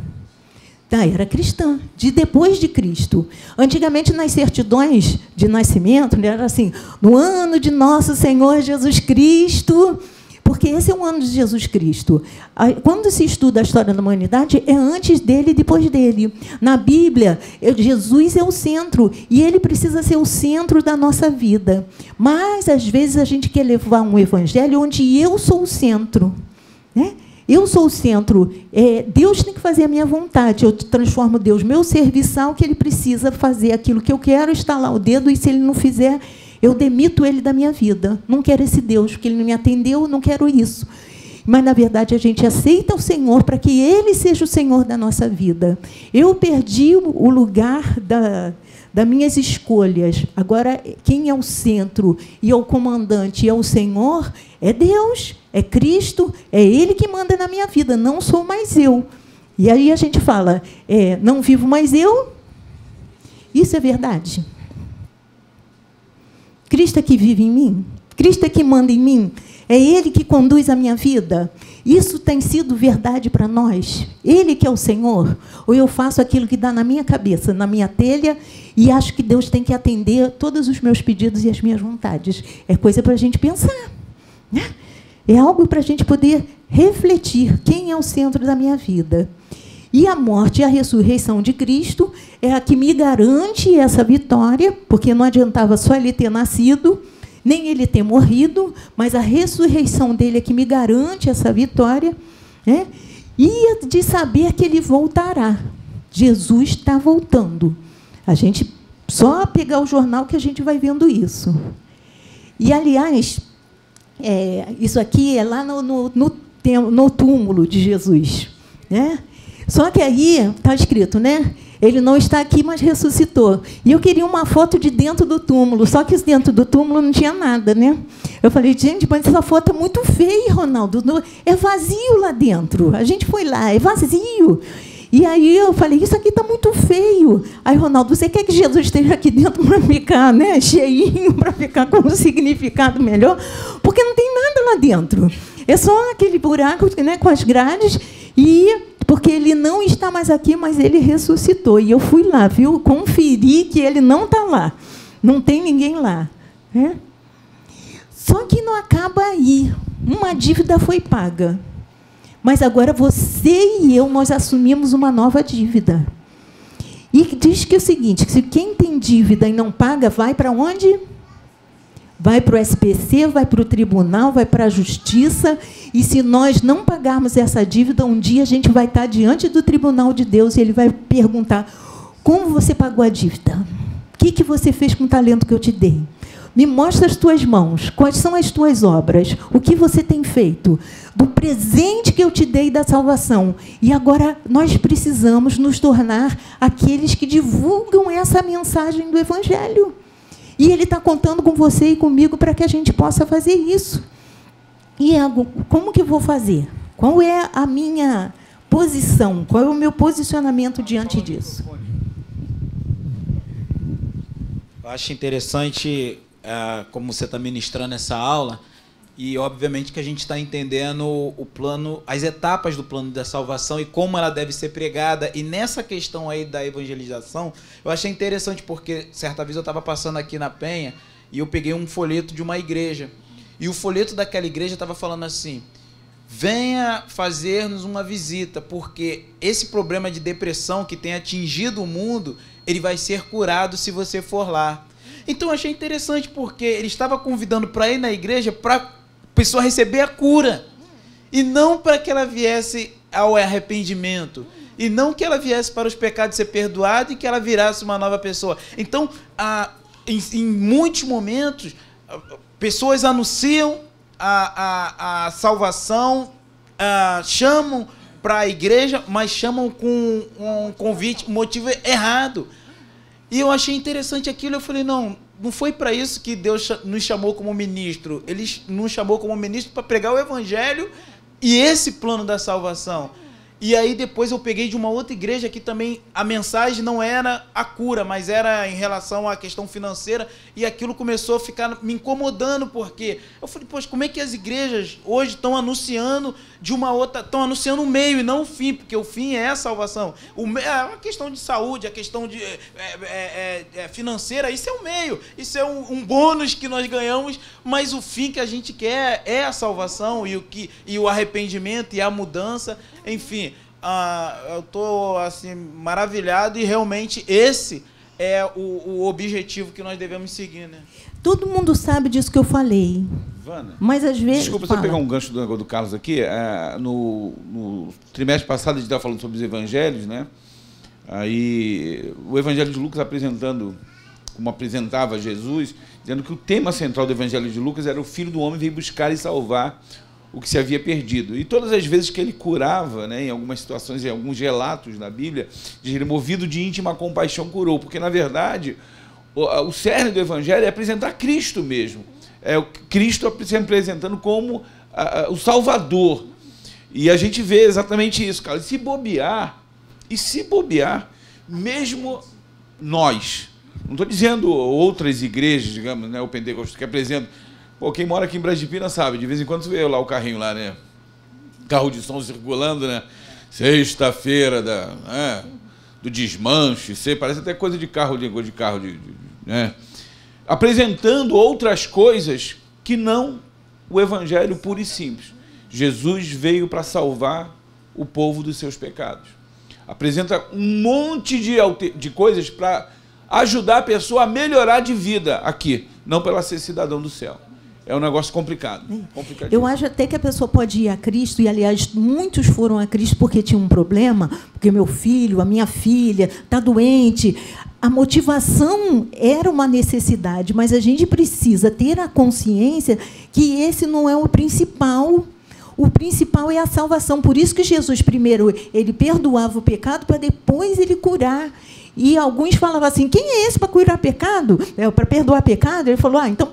Da era cristã, de depois de Cristo. Antigamente, nas certidões de nascimento, era assim: no ano de nosso Senhor Jesus Cristo, porque esse é o ano de Jesus Cristo. Quando se estuda a história da humanidade, é antes dele e depois dele. Na Bíblia, Jesus é o centro, e ele precisa ser o centro da nossa vida. Mas, às vezes, a gente quer levar um evangelho onde eu sou o centro, né? Eu sou o centro. Deus tem que fazer a minha vontade. Eu transformo Deus, meu serviçal, que ele precisa fazer aquilo que eu quero, estalar o dedo, e se ele não fizer, eu demito ele da minha vida. Não quero esse Deus, porque ele não me atendeu, não quero isso. Mas, na verdade, a gente aceita o Senhor para que ele seja o Senhor da nossa vida. Eu perdi o lugar das minhas escolhas. Agora, quem é o centro e é o comandante e é o Senhor é Deus, é Cristo, é Ele que manda na minha vida, não sou mais eu. E aí a gente fala: não vivo mais eu. Isso é verdade? Cristo é que vive em mim? Cristo é que manda em mim? É Ele que conduz a minha vida? Isso tem sido verdade para nós? Ele que é o Senhor? Ou eu faço aquilo que dá na minha cabeça, na minha telha, e acho que Deus tem que atender todos os meus pedidos e as minhas vontades? É coisa para a gente pensar, né? É algo para a gente poder refletir quem é o centro da minha vida. E a morte e a ressurreição de Cristo é a que me garante essa vitória, porque não adiantava só ele ter nascido, nem ele ter morrido, mas a ressurreição dele é que me garante essa vitória, né? E de saber que ele voltará. Jesus está voltando. A gente só pegar o jornal que a gente vai vendo isso. E, aliás, isso aqui é lá no túmulo de Jesus, né? Só que aí está escrito, né? Ele não está aqui, mas ressuscitou. E eu queria uma foto de dentro do túmulo, só que dentro do túmulo não tinha nada, né? Eu falei, gente, mas essa foto é muito feia, Ronaldo. É vazio lá dentro. A gente foi lá, é vazio. E aí eu falei, isso aqui está muito feio. Aí, Ronaldo, você quer que Jesus esteja aqui dentro para ficar, né, cheinho, para ficar com um significado melhor? Porque não tem nada lá dentro. É só aquele buraco, né, com as grades, porque ele não está mais aqui, mas ele ressuscitou. E eu fui lá, viu? Conferi que ele não está lá. Não tem ninguém lá, né? Só que não acaba aí. Uma dívida foi paga. Mas agora você e eu, nós assumimos uma nova dívida. E diz que é o seguinte, que se quem tem dívida e não paga, vai para onde? Vai para o SPC, vai para o tribunal, vai para a justiça, e se nós não pagarmos essa dívida, um dia a gente vai estar diante do tribunal de Deus e ele vai perguntar, como você pagou a dívida? O que você fez com o talento que eu te dei? Me mostra as tuas mãos, quais são as tuas obras, o que você tem feito, do presente que eu te dei da salvação. E agora nós precisamos nos tornar aqueles que divulgam essa mensagem do Evangelho. E ele está contando com você e comigo para que a gente possa fazer isso. E como que eu vou fazer? Qual é a minha posição? Qual é o meu posicionamento diante disso? Eu acho interessante como você está ministrando essa aula, e obviamente que a gente está entendendo o plano, as etapas do plano da salvação e como ela deve ser pregada. E nessa questão aí da evangelização, eu achei interessante porque certa vez eu estava passando aqui na Penha e eu peguei um folheto de uma igreja. E o folheto daquela igreja estava falando assim: venha fazer-nos uma visita, porque esse problema de depressão que tem atingido o mundo, ele vai ser curado se você for lá. Então eu achei interessante porque ele estava convidando para ir na igreja para a pessoa receber a cura, e não para que ela viesse ao arrependimento, e não que ela viesse para os pecados ser perdoada e que ela virasse uma nova pessoa. Então, em muitos momentos, pessoas anunciam a salvação, chamam para a igreja, mas chamam com um convite, um motivo errado. E eu achei interessante aquilo. Eu falei, não foi para isso que Deus nos chamou como ministro. Ele nos chamou como ministro para pregar o Evangelho e esse plano da salvação. E aí depois eu peguei de uma outra igreja que também a mensagem não era a cura, mas era em relação à questão financeira, e aquilo começou a ficar me incomodando, porque eu falei, poxa, como é que as igrejas hoje estão anunciando de uma outra, estão anunciando o meio e não o fim, porque o fim é a salvação. A questão de saúde, a questão de financeira, isso é o meio, isso é um bônus que nós ganhamos, mas o fim que a gente quer é a salvação e o arrependimento e a mudança. Enfim, eu estou assim, maravilhado, e realmente esse é o objetivo que nós devemos seguir, né? Todo mundo sabe disso que eu falei. Vana, mas às vezes... Desculpa, se eu pegar um gancho do Carlos aqui. No trimestre passado a gente estava falando sobre os evangelhos, né? Aí o Evangelho de Lucas apresentando, como apresentava Jesus, dizendo que o tema central do Evangelho de Lucas era o Filho do Homem veio buscar e salvar o que se havia perdido. E todas as vezes que ele curava, né, em algumas situações, em alguns relatos na Bíblia, diz ele, movido de íntima compaixão, curou. Porque, na verdade, o cerne do Evangelho é apresentar Cristo mesmo. É o Cristo se apresentando como o Salvador. E a gente vê exatamente isso, cara. E se bobear, mesmo nós, Não estou dizendo outras igrejas, digamos, né, o Pentecostal, que apresentam. Pô, quem mora aqui em Braz de Pina sabe, de vez em quando você vê lá o carrinho lá, né? Carro de som circulando, né? Sexta-feira do desmanche, parece até coisa de carro, né? Apresentando outras coisas que não o evangelho puro e simples. Jesus veio para salvar o povo dos seus pecados. Apresenta um monte de coisas para ajudar a pessoa a melhorar de vida aqui, não para ela ser cidadão do céu. É um negócio complicado. Eu acho até que a pessoa pode ir a Cristo, e, aliás, muitos foram a Cristo porque tinham um problema, porque meu filho, a minha filha está doente. A motivação era uma necessidade, mas a gente precisa ter a consciência que esse não é o principal. O principal é a salvação. Por isso que Jesus, primeiro, ele perdoava o pecado para depois ele curar. E alguns falavam assim, quem é esse para curar pecado? Para perdoar pecado? Ele falou, então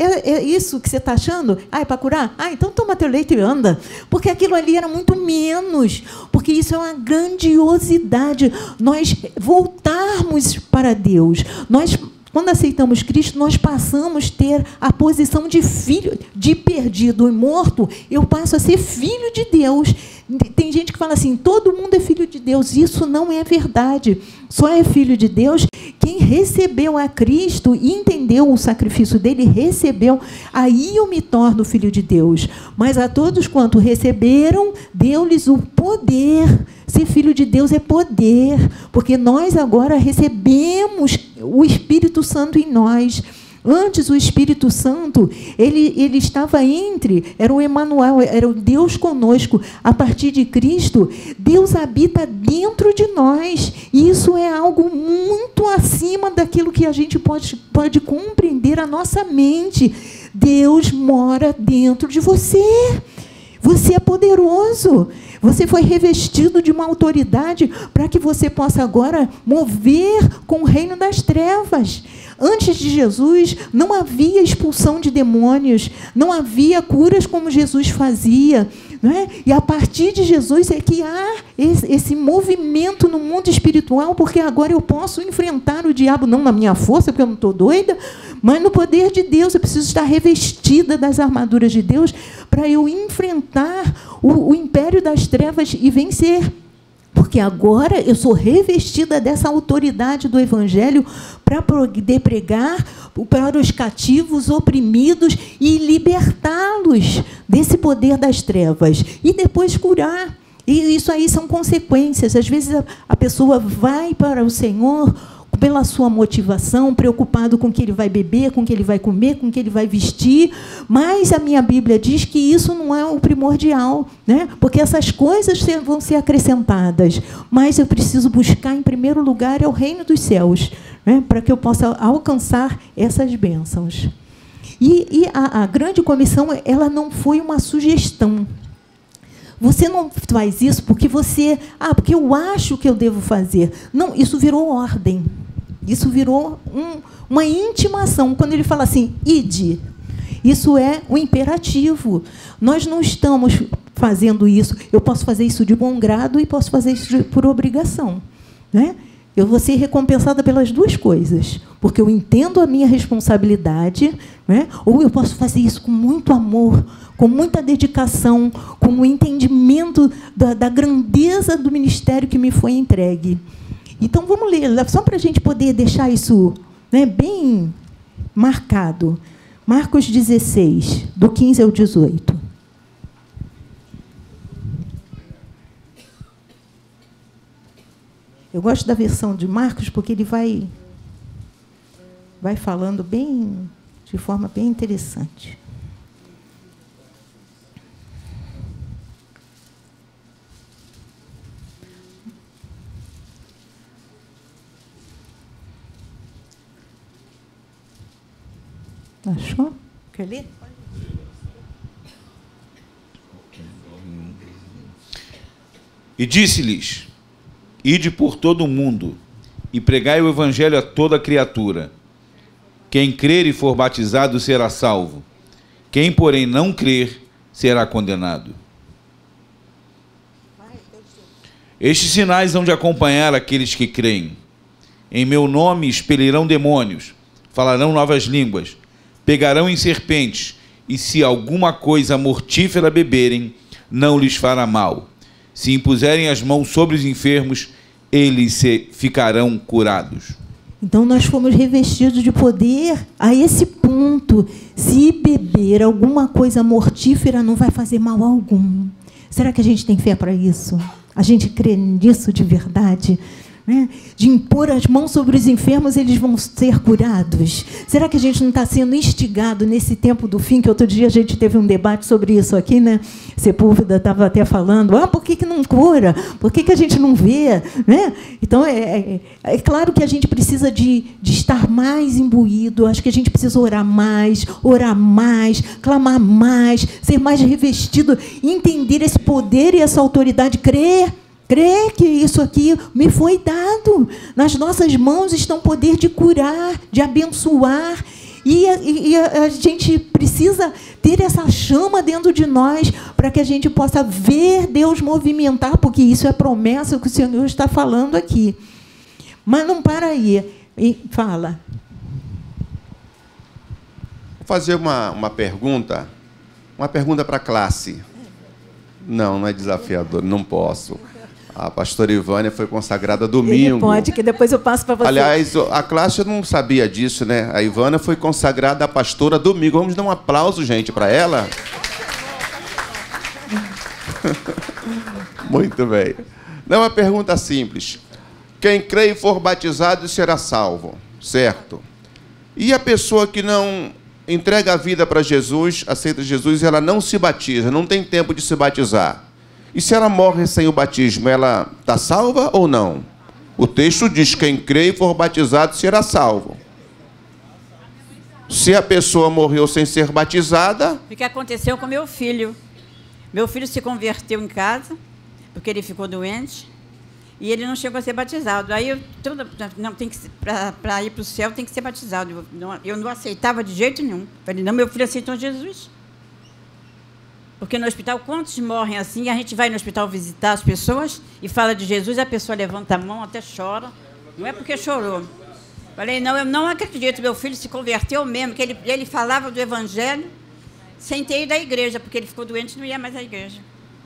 é isso que você está achando? É para curar? Então toma teu leite e anda. Porque aquilo ali era muito menos. Porque isso é uma grandiosidade. Nós voltarmos para Deus. Quando aceitamos Cristo, nós passamos a ter a posição de filho, de perdido e morto, eu passo a ser filho de Deus. Tem gente que fala assim, todo mundo é filho de Deus. Isso não é verdade. Só é filho de Deus quem recebeu a Cristo e entendeu o sacrifício dele, recebeu, aí eu me torno filho de Deus. Mas a todos quanto receberam, deu-lhes o poder. Ser filho de Deus é poder, porque nós agora recebemos o Espírito Santo em nós. Antes, o Espírito Santo, ele estava era o Emanuel, era o Deus conosco. A partir de Cristo, Deus habita dentro de nós. E isso é algo muito acima daquilo que a gente pode compreender a nossa mente. Deus mora dentro de você. Você é poderoso. Você foi revestido de uma autoridade para que você possa agora mover com o reino das trevas. Antes de Jesus, não havia expulsão de demônios, não havia curas como Jesus fazia. Não é? E a partir de Jesus é que há esse movimento no mundo espiritual, porque agora eu posso enfrentar o diabo, não na minha força, porque eu não estou doida, mas no poder de Deus. Eu preciso estar revestida das armaduras de Deus para eu enfrentar o império das trevas e vencer. Porque agora eu sou revestida dessa autoridade do Evangelho para poder pregar para os cativos, oprimidos e libertá-los desse poder das trevas. E depois curar. E isso aí são consequências. Às vezes a pessoa vai para o Senhor pela sua motivação, preocupado com o que ele vai beber, com o que ele vai comer, com o que ele vai vestir, mas a minha Bíblia diz que isso não é o primordial, né? Porque essas coisas vão ser acrescentadas, mas eu preciso buscar, em primeiro lugar, o reino dos céus, né? Para que eu possa alcançar essas bênçãos. E a grande comissão, ela não foi uma sugestão. Você não faz isso porque porque eu acho que eu devo fazer. Não, isso virou ordem. Isso virou uma intimação. Quando ele fala assim, ide, isso é um imperativo. Nós não estamos fazendo isso. Eu posso fazer isso de bom grado e posso fazer isso por obrigação, né? Eu vou ser recompensada pelas duas coisas, porque eu entendo a minha responsabilidade, né? Ou eu posso fazer isso com muito amor, com muita dedicação, com o entendimento da grandeza do ministério que me foi entregue. Então, vamos ler, só para a gente poder deixar isso, né, bem marcado. Marcos 16, do 15 ao 18. Eu gosto da versão de Marcos porque ele vai falando de forma bem interessante. Achou? Quer ler? E disse-lhes, ide por todo o mundo e pregai o evangelho a toda criatura. Quem crer e for batizado será salvo. Quem, porém, não crer, será condenado. Estes sinais hão de acompanhar aqueles que creem. Em meu nome expelirão demônios, falarão novas línguas, pegarão em serpentes, e se alguma coisa mortífera beberem, não lhes fará mal. Se impuserem as mãos sobre os enfermos, eles ficarão curados. Então, nós fomos revestidos de poder a esse ponto. Se beber alguma coisa mortífera, não vai fazer mal algum. Será que a gente tem fé para isso? A gente crê nisso de verdade? Né? De impor as mãos sobre os enfermos, eles vão ser curados. Será que a gente não está sendo instigado nesse tempo do fim? Que outro dia a gente teve um debate sobre isso aqui, né? Sepúlveda estava até falando, por que não cura? Por que a gente não vê? Né? Então, é claro que a gente precisa de estar mais imbuído, acho que a gente precisa orar mais, clamar mais, ser mais revestido, entender esse poder e essa autoridade, crer que isso aqui me foi dado. Nas nossas mãos está o poder de curar, de abençoar. E a gente precisa ter essa chama dentro de nós para que a gente possa ver Deus movimentar, porque isso é promessa que o Senhor está falando aqui. Mas não para aí. Fala. Vou fazer uma pergunta para a classe. Não é desafiador, não posso. A pastora Ivânia foi consagrada domingo. Ele pode, que depois eu passo para você. Aliás, a classe não sabia disso, né? A Ivânia foi consagrada a pastora domingo. Vamos dar um aplauso, gente, para ela. Muito bem. Não, uma pergunta simples. Quem crê e for batizado será salvo, certo? E a pessoa que não entrega a vida para Jesus, aceita Jesus, ela não se batiza, não tem tempo de se batizar. E se ela morre sem o batismo, ela está salva ou não? O texto diz que quem crê e for batizado será salvo. Se a pessoa morreu sem ser batizada... O que aconteceu com meu filho? Meu filho se converteu em casa, porque ele ficou doente, e ele não chegou a ser batizado. Aí, para ir para o céu, tem que ser batizado. Eu não aceitava de jeito nenhum. Falei, não, meu filho aceitou Jesus. Porque no hospital, quantos morrem assim? A gente vai no hospital visitar as pessoas e fala de Jesus, a pessoa levanta a mão, até chora. Não é porque chorou. Falei, não, eu não acredito. Meu filho se converteu mesmo, que ele falava do Evangelho sem ter ido à igreja, porque ele ficou doente e não ia mais à igreja.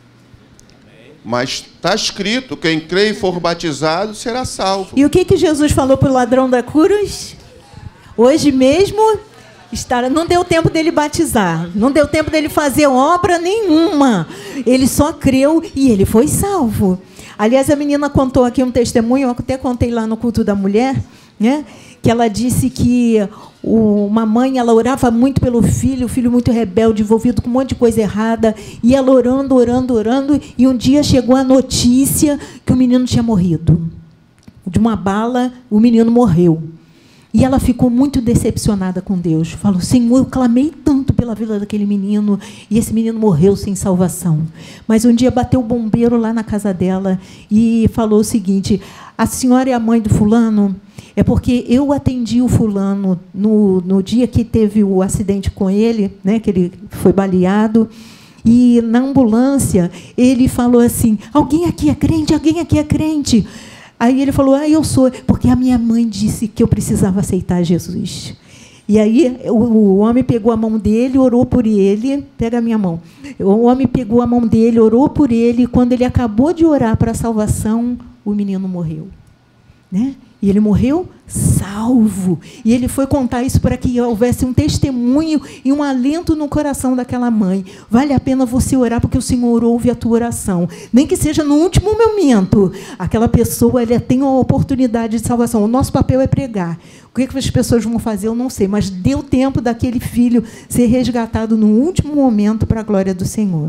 Mas está escrito, quem crê e for batizado será salvo. E o que Jesus falou para o ladrão da cruz? Hoje mesmo... não deu tempo dele batizar, não deu tempo dele fazer obra nenhuma. Ele só creu e ele foi salvo. Aliás, a menina contou aqui um testemunho, eu até contei lá no culto da mulher, né, que ela disse que uma mãe, ela orava muito pelo filho, o filho muito rebelde, envolvido com um monte de coisa errada, e ela orando, e um dia chegou a notícia que o menino tinha morrido. De uma bala, o menino morreu. E ela ficou muito decepcionada com Deus. Falou, Senhor, eu clamei tanto pela vida daquele menino, e esse menino morreu sem salvação. Mas um dia bateu o bombeiro lá na casa dela e falou o seguinte, a senhora é a mãe do fulano? É porque eu atendi o fulano no dia que teve o acidente com ele, né, que ele foi baleado, e na ambulância ele falou assim, alguém aqui é crente? Alguém aqui é crente? Aí ele falou, eu sou, porque a minha mãe disse que eu precisava aceitar Jesus. E aí o homem pegou a mão dele, orou por ele, pega a minha mão. O homem pegou a mão dele, orou por ele, e quando ele acabou de orar para a salvação, o menino morreu. Né? E ele morreu salvo. E ele foi contar isso para que houvesse um testemunho e um alento no coração daquela mãe. Vale a pena você orar, porque o Senhor ouve a tua oração. Nem que seja no último momento. Aquela pessoa tem uma oportunidade de salvação. O nosso papel é pregar. O que as pessoas vão fazer, eu não sei. Mas deu tempo daquele filho ser resgatado no último momento para a glória do Senhor.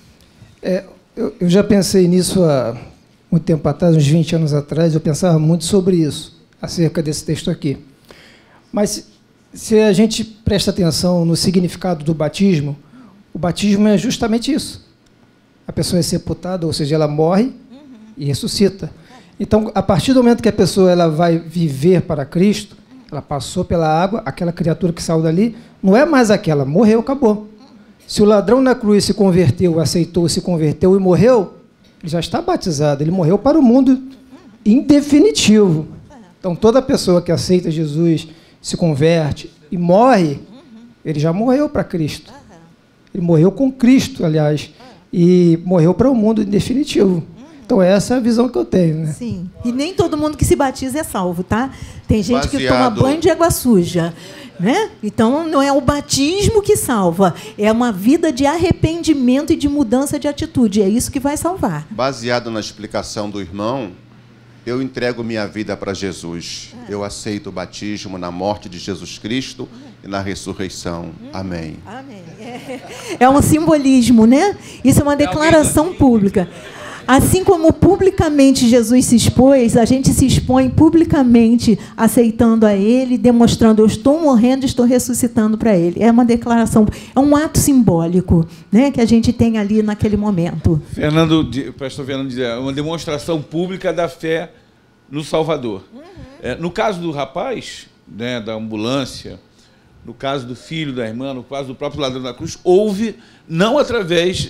Eu já pensei nisso há muito tempo atrás, uns 20 anos atrás, eu pensava muito sobre isso, acerca desse texto aqui. Mas, se a gente presta atenção no significado do batismo, o batismo é justamente isso. A pessoa é sepultada, ou seja, ela morre e ressuscita. Então, a partir do momento que a pessoa ela vai viver para Cristo, ela passou pela água, aquela criatura que saiu dali, não é mais aquela, morreu, acabou. Se o ladrão na cruz se converteu, aceitou, se converteu e morreu, ele já está batizado, ele morreu para o mundo em definitivo. Então, toda pessoa que aceita Jesus, se converte e morre, ele já morreu para Cristo. Ele morreu com Cristo, aliás, e morreu para o mundo em definitivo. Então, essa é a visão que eu tenho, né? Sim. E nem todo mundo que se batiza é salvo, tá? Tem gente que toma Baseado- banho de água suja, né? Então, não é o batismo que salva, é uma vida de arrependimento e de mudança de atitude. É isso que vai salvar. Baseado na explicação do irmão, eu entrego minha vida para Jesus. Eu aceito o batismo na morte de Jesus Cristo e na ressurreição. Amém. Amém. É um simbolismo, né? Isso é uma declaração pública. Assim como publicamente Jesus se expôs, a gente se expõe publicamente aceitando a Ele, demonstrando: eu estou morrendo, estou ressuscitando para Ele. É uma declaração, é um ato simbólico, né, que a gente tem ali naquele momento. Pastor Fernando diz, é uma demonstração pública da fé no Salvador. No caso do rapaz, né, da ambulância, no caso do filho da irmã, no caso do próprio ladrão da cruz, houve, não através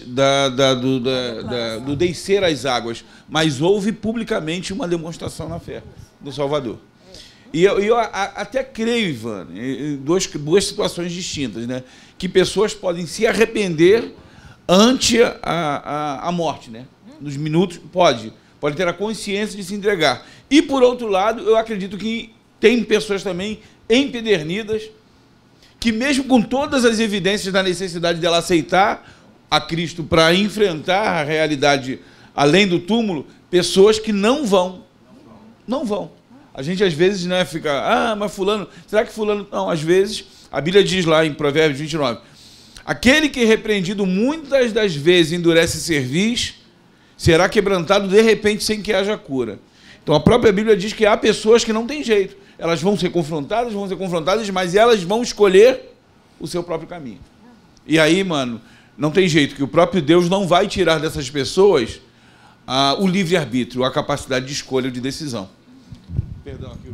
do descer às águas, mas houve publicamente uma demonstração na fé do Salvador. E eu até creio, Ivan, em duas situações distintas, né, que pessoas podem se arrepender ante a morte, né? Nos minutos, pode ter a consciência de se entregar. E, por outro lado, eu acredito que tem pessoas também empedernidas, que mesmo com todas as evidências da necessidade dela aceitar a Cristo para enfrentar a realidade além do túmulo, pessoas que não vão. Não vão. A gente, às vezes, né, fica, mas fulano, será que fulano... Não, às vezes, a Bíblia diz lá em Provérbios 29, aquele que repreendido muitas das vezes endurece cerviz, será quebrantado de repente sem que haja cura. Então, a própria Bíblia diz que há pessoas que não têm jeito. Elas vão ser confrontadas, mas elas vão escolher o seu próprio caminho. E aí, mano, não tem jeito, que o próprio Deus não vai tirar dessas pessoas o livre-arbítrio, a capacidade de escolha, de decisão. Perdão, aqui.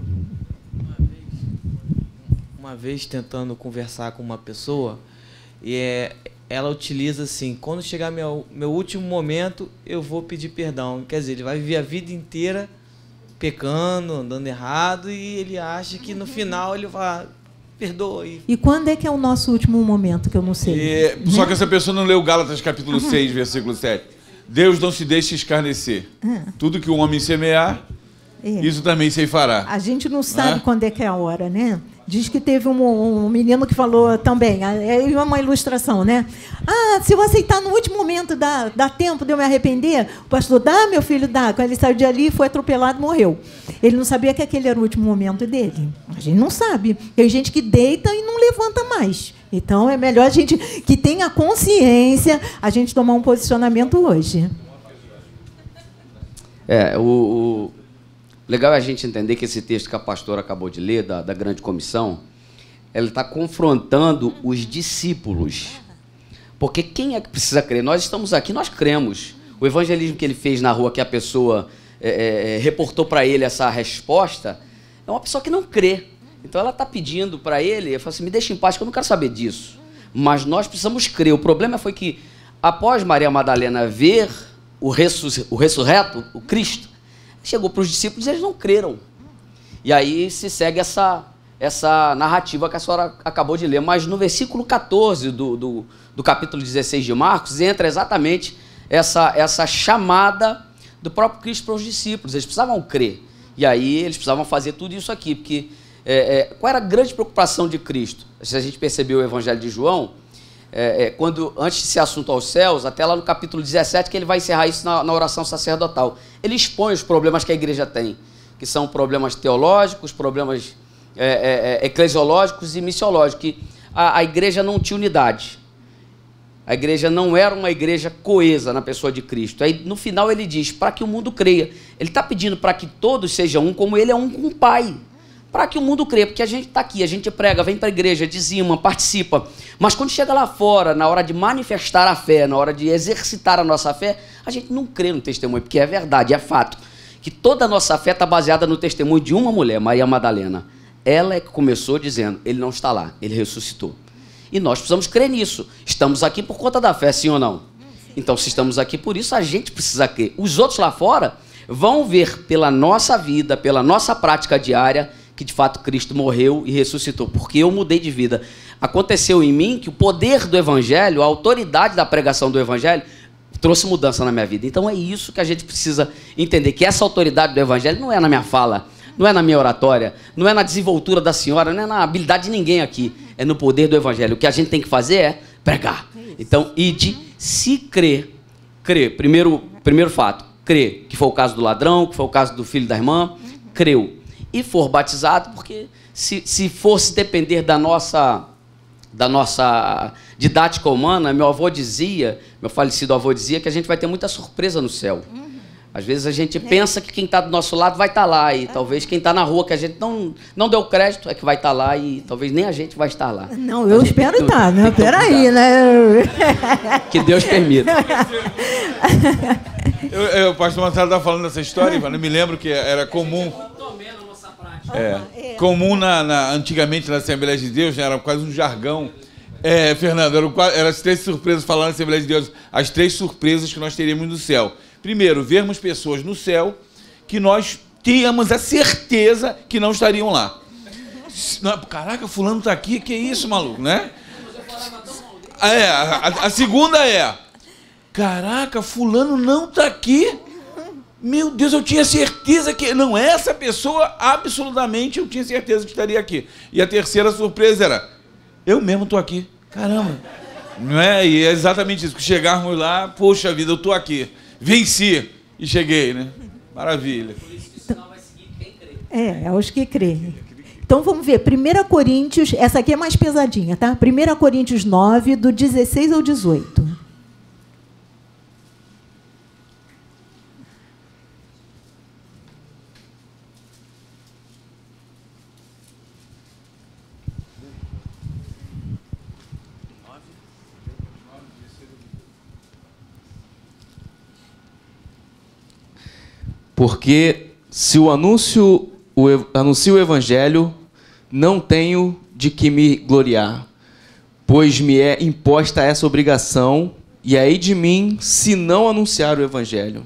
Uma vez tentando conversar com uma pessoa, ela utiliza assim: quando chegar meu último momento, eu vou pedir perdão. Quer dizer, ele vai viver a vida inteira pecando, andando errado, e ele acha que no final ele vai, perdoa. E quando é que é o nosso último momento, que eu não sei? Só que essa pessoa não leu Gálatas capítulo 6, versículo 7. Deus não se deixa escarnecer. Tudo que o homem semear, isso também se fará. A gente não sabe quando é que é a hora, né? Diz que teve um menino que falou também, é uma ilustração, né? Se eu aceitar no último momento, dá tempo de eu me arrepender? O pastor, dá, meu filho, dá. Quando ele saiu de ali, foi atropelado e morreu. Ele não sabia que aquele era o último momento dele. A gente não sabe. Tem gente que deita e não levanta mais. Então, é melhor a gente que tenha consciência, a gente tomar um posicionamento hoje. O legal é a gente entender que esse texto que a pastora acabou de ler, da grande comissão, ela está confrontando os discípulos. Porque quem é que precisa crer? Nós estamos aqui, nós cremos. O evangelismo que ele fez na rua, que a pessoa reportou para ele essa resposta, é uma pessoa que não crê. Então ela está pedindo para ele, eu falo assim, me deixa em paz, que eu não quero saber disso. Mas nós precisamos crer. O problema foi que, após Maria Madalena ver o ressurreto, o Cristo, chegou para os discípulos e eles não creram. E aí se segue essa narrativa que a senhora acabou de ler. Mas no versículo 14 do capítulo 16 de Marcos, entra exatamente essa chamada do próprio Cristo para os discípulos. Eles precisavam crer. E aí eles precisavam fazer tudo isso aqui. Porque qual era a grande preocupação de Cristo? Se a gente percebeu o Evangelho de João, quando, antes de ser assunto aos céus, até lá no capítulo 17, que ele vai encerrar isso na oração sacerdotal. Ele expõe os problemas que a igreja tem, que são problemas teológicos, problemas eclesiológicos e missiológicos, que a igreja não tinha unidade. A igreja não era uma igreja coesa na pessoa de Cristo. Aí, no final, ele diz, para que o mundo creia. Ele está pedindo para que todos sejam um, como ele é um com o Pai. Para que o mundo creia, porque a gente está aqui, a gente prega, vem para a igreja, dizima, participa. Mas quando chega lá fora, na hora de manifestar a fé, na hora de exercitar a nossa fé, a gente não crê no testemunho, porque é verdade, é fato. Que toda a nossa fé está baseada no testemunho de uma mulher, Maria Madalena. Ela é que começou dizendo, ele não está lá, ele ressuscitou. E nós precisamos crer nisso. Estamos aqui por conta da fé, sim ou não? Então, se estamos aqui por isso, a gente precisa crer. Os outros lá fora, vão ver pela nossa vida, pela nossa prática diária, que de fato Cristo morreu e ressuscitou, porque eu mudei de vida. Aconteceu em mim que o poder do Evangelho, a autoridade da pregação do Evangelho, trouxe mudança na minha vida. Então é isso que a gente precisa entender, que essa autoridade do Evangelho não é na minha fala, não é na minha oratória, não é na desenvoltura da senhora, não é na habilidade de ninguém aqui, é no poder do Evangelho. O que a gente tem que fazer é pregar. Então, ide, se crer, primeiro fato, crer, que foi o caso do ladrão, que foi o caso do filho da irmã, creu, e for batizado, porque se fosse depender da nossa didática humana, meu falecido avô dizia que a gente vai ter muita surpresa no céu. Às vezes a gente pensa que quem está do nosso lado vai estar lá, e talvez quem está na rua, que a gente não deu crédito, é que vai estar lá, e talvez nem a gente vai estar lá. Não, eu espero estar, né? Peraí, né? Que Deus permita. O pastor Marcelo estava falando dessa história, eu me lembro que era comum. Comum antigamente na Assembleia de Deus, né, era quase um jargão. Fernando, eram as 3 surpresas falando na Assembleia de Deus, as 3 surpresas que nós teríamos no céu. Primeiro, vermos pessoas no céu que nós tínhamos a certeza que não estariam lá. Caraca, fulano está aqui, que isso, maluco, né? A segunda é, caraca, fulano não está aqui. Meu Deus, eu tinha certeza que... Não, essa pessoa, absolutamente, eu tinha certeza que estaria aqui. E a terceira surpresa era, eu mesmo estou aqui. Caramba. Não é? E é exatamente isso, que chegarmos lá, poxa vida, eu estou aqui. Venci e cheguei, né? Maravilha. Por isso que o sinal vai seguir quem crê. Aos que creem. Então vamos ver, 1 Coríntios, essa aqui é mais pesadinha, tá? 1 Coríntios 9, do 16 ao 18. Porque se anuncio o Evangelho, não tenho de que me gloriar, pois me é imposta essa obrigação, e aí de mim, se não anunciar o Evangelho.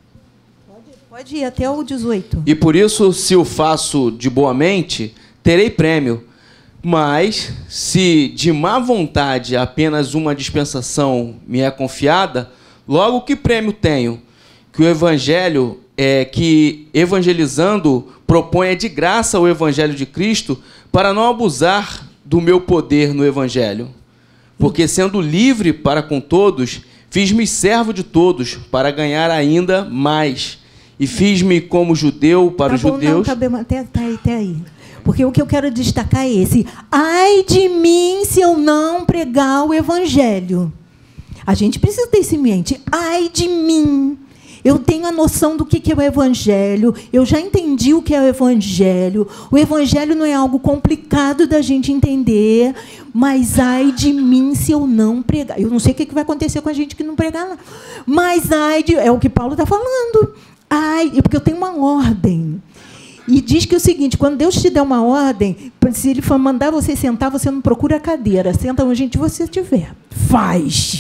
Pode ir até o 18. E por isso, se o faço de boa mente, terei prêmio. Mas, se de má vontade apenas uma dispensação me é confiada, logo que prêmio tenho? Que o Evangelho que, evangelizando, proponha de graça o Evangelho de Cristo, para não abusar do meu poder no Evangelho. Porque, sendo livre para com todos, fiz-me servo de todos, para ganhar ainda mais. E fiz-me como judeu para os judeus... Não, até aí. Porque o que eu quero destacar é esse. Ai de mim se eu não pregar o Evangelho. A gente precisa ter isso em mente. Ai de mim. Eu tenho a noção do que é o Evangelho, eu já entendi o que é o Evangelho. O Evangelho não é algo complicado da gente entender, mas ai de mim se eu não pregar. Eu não sei o que vai acontecer com a gente que não pregar, não. Mas ai de... É o que Paulo está falando. Ai, porque eu tenho uma ordem. E diz que é o seguinte, quando Deus te der uma ordem, se Ele for mandar você sentar, você não procura a cadeira, senta onde você estiver. Faz.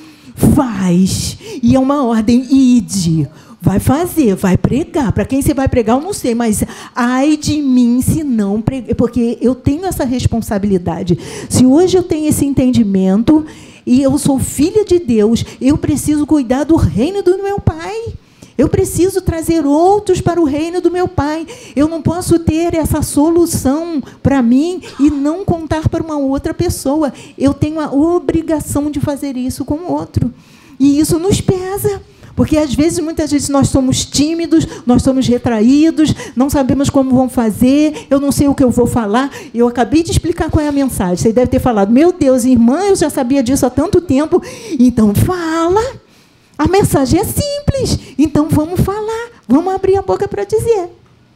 E é uma ordem, ide, vai fazer, vai pregar. Para quem você vai pregar, eu não sei, mas ai de mim se não pregar, porque eu tenho essa responsabilidade. Se hoje eu tenho esse entendimento e eu sou filha de Deus, eu preciso cuidar do reino do meu Pai. Eu preciso trazer outros para o reino do meu Pai. Eu não posso ter essa solução para mim e não contar para uma outra pessoa. Eu tenho a obrigação de fazer isso com o outro. E isso nos pesa. Porque, às vezes, muitas vezes, nós somos tímidos, nós somos retraídos, não sabemos como vamos fazer, eu não sei o que eu vou falar. Eu acabei de explicar qual é a mensagem. Você deve ter falado, meu Deus, irmã, eu já sabia disso há tanto tempo. Então, fala. A mensagem é simples, então vamos falar, vamos abrir a boca para dizer.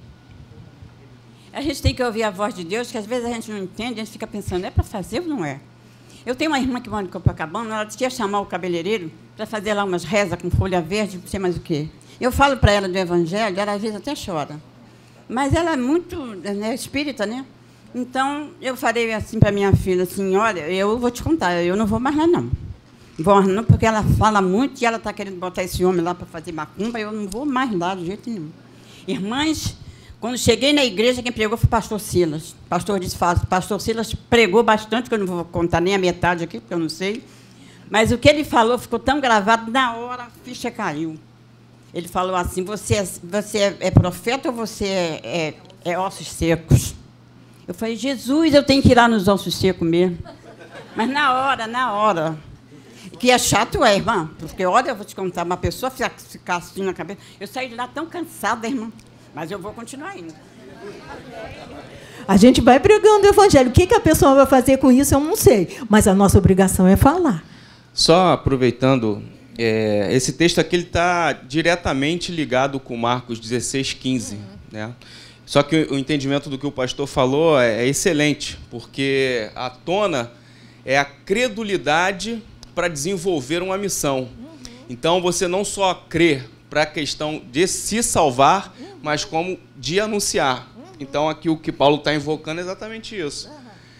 A gente tem que ouvir a voz de Deus, que às vezes a gente não entende, a gente fica pensando, é para fazer ou não é? Eu tenho uma irmã que mora em Copacabana, ela queria chamar o cabeleireiro para fazer lá umas rezas com folha verde, não sei mais o quê. Eu falo para ela do Evangelho, ela às vezes até chora. Mas ela é muito espírita, né? Então, eu falei assim para minha filha, assim, olha, eu vou te contar, eu não vou mais lá, não. Vou não, porque ela fala muito e ela está querendo botar esse homem lá para fazer macumba, eu não vou mais lá de jeito nenhum. Irmãs, quando cheguei na igreja, quem pregou foi o pastor Silas. Pastor Pastor Silas pregou bastante, que eu não vou contar nem a metade aqui, porque eu não sei. Mas o que ele falou ficou tão gravado, na hora a ficha caiu. Ele falou assim, você é profeta ou você é ossos secos? Eu falei, Jesus, eu tenho que ir lá nos ossos secos mesmo. Mas na hora. Que é chato, irmã, porque, olha, eu vou te contar, uma pessoa ficar assim na cabeça. Eu saí de lá tão cansada, irmã, mas eu vou continuar indo. A gente vai pregando o evangelho. O que a pessoa vai fazer com isso, eu não sei. Mas a nossa obrigação é falar. Só aproveitando, esse texto aqui está diretamente ligado com Marcos 16:15. Né? Só que o entendimento do que o pastor falou é excelente, porque a tona é a credulidade para desenvolver uma missão. Então, você não só crê para a questão de se salvar, mas como de anunciar. Então, aqui o que Paulo está invocando é exatamente isso.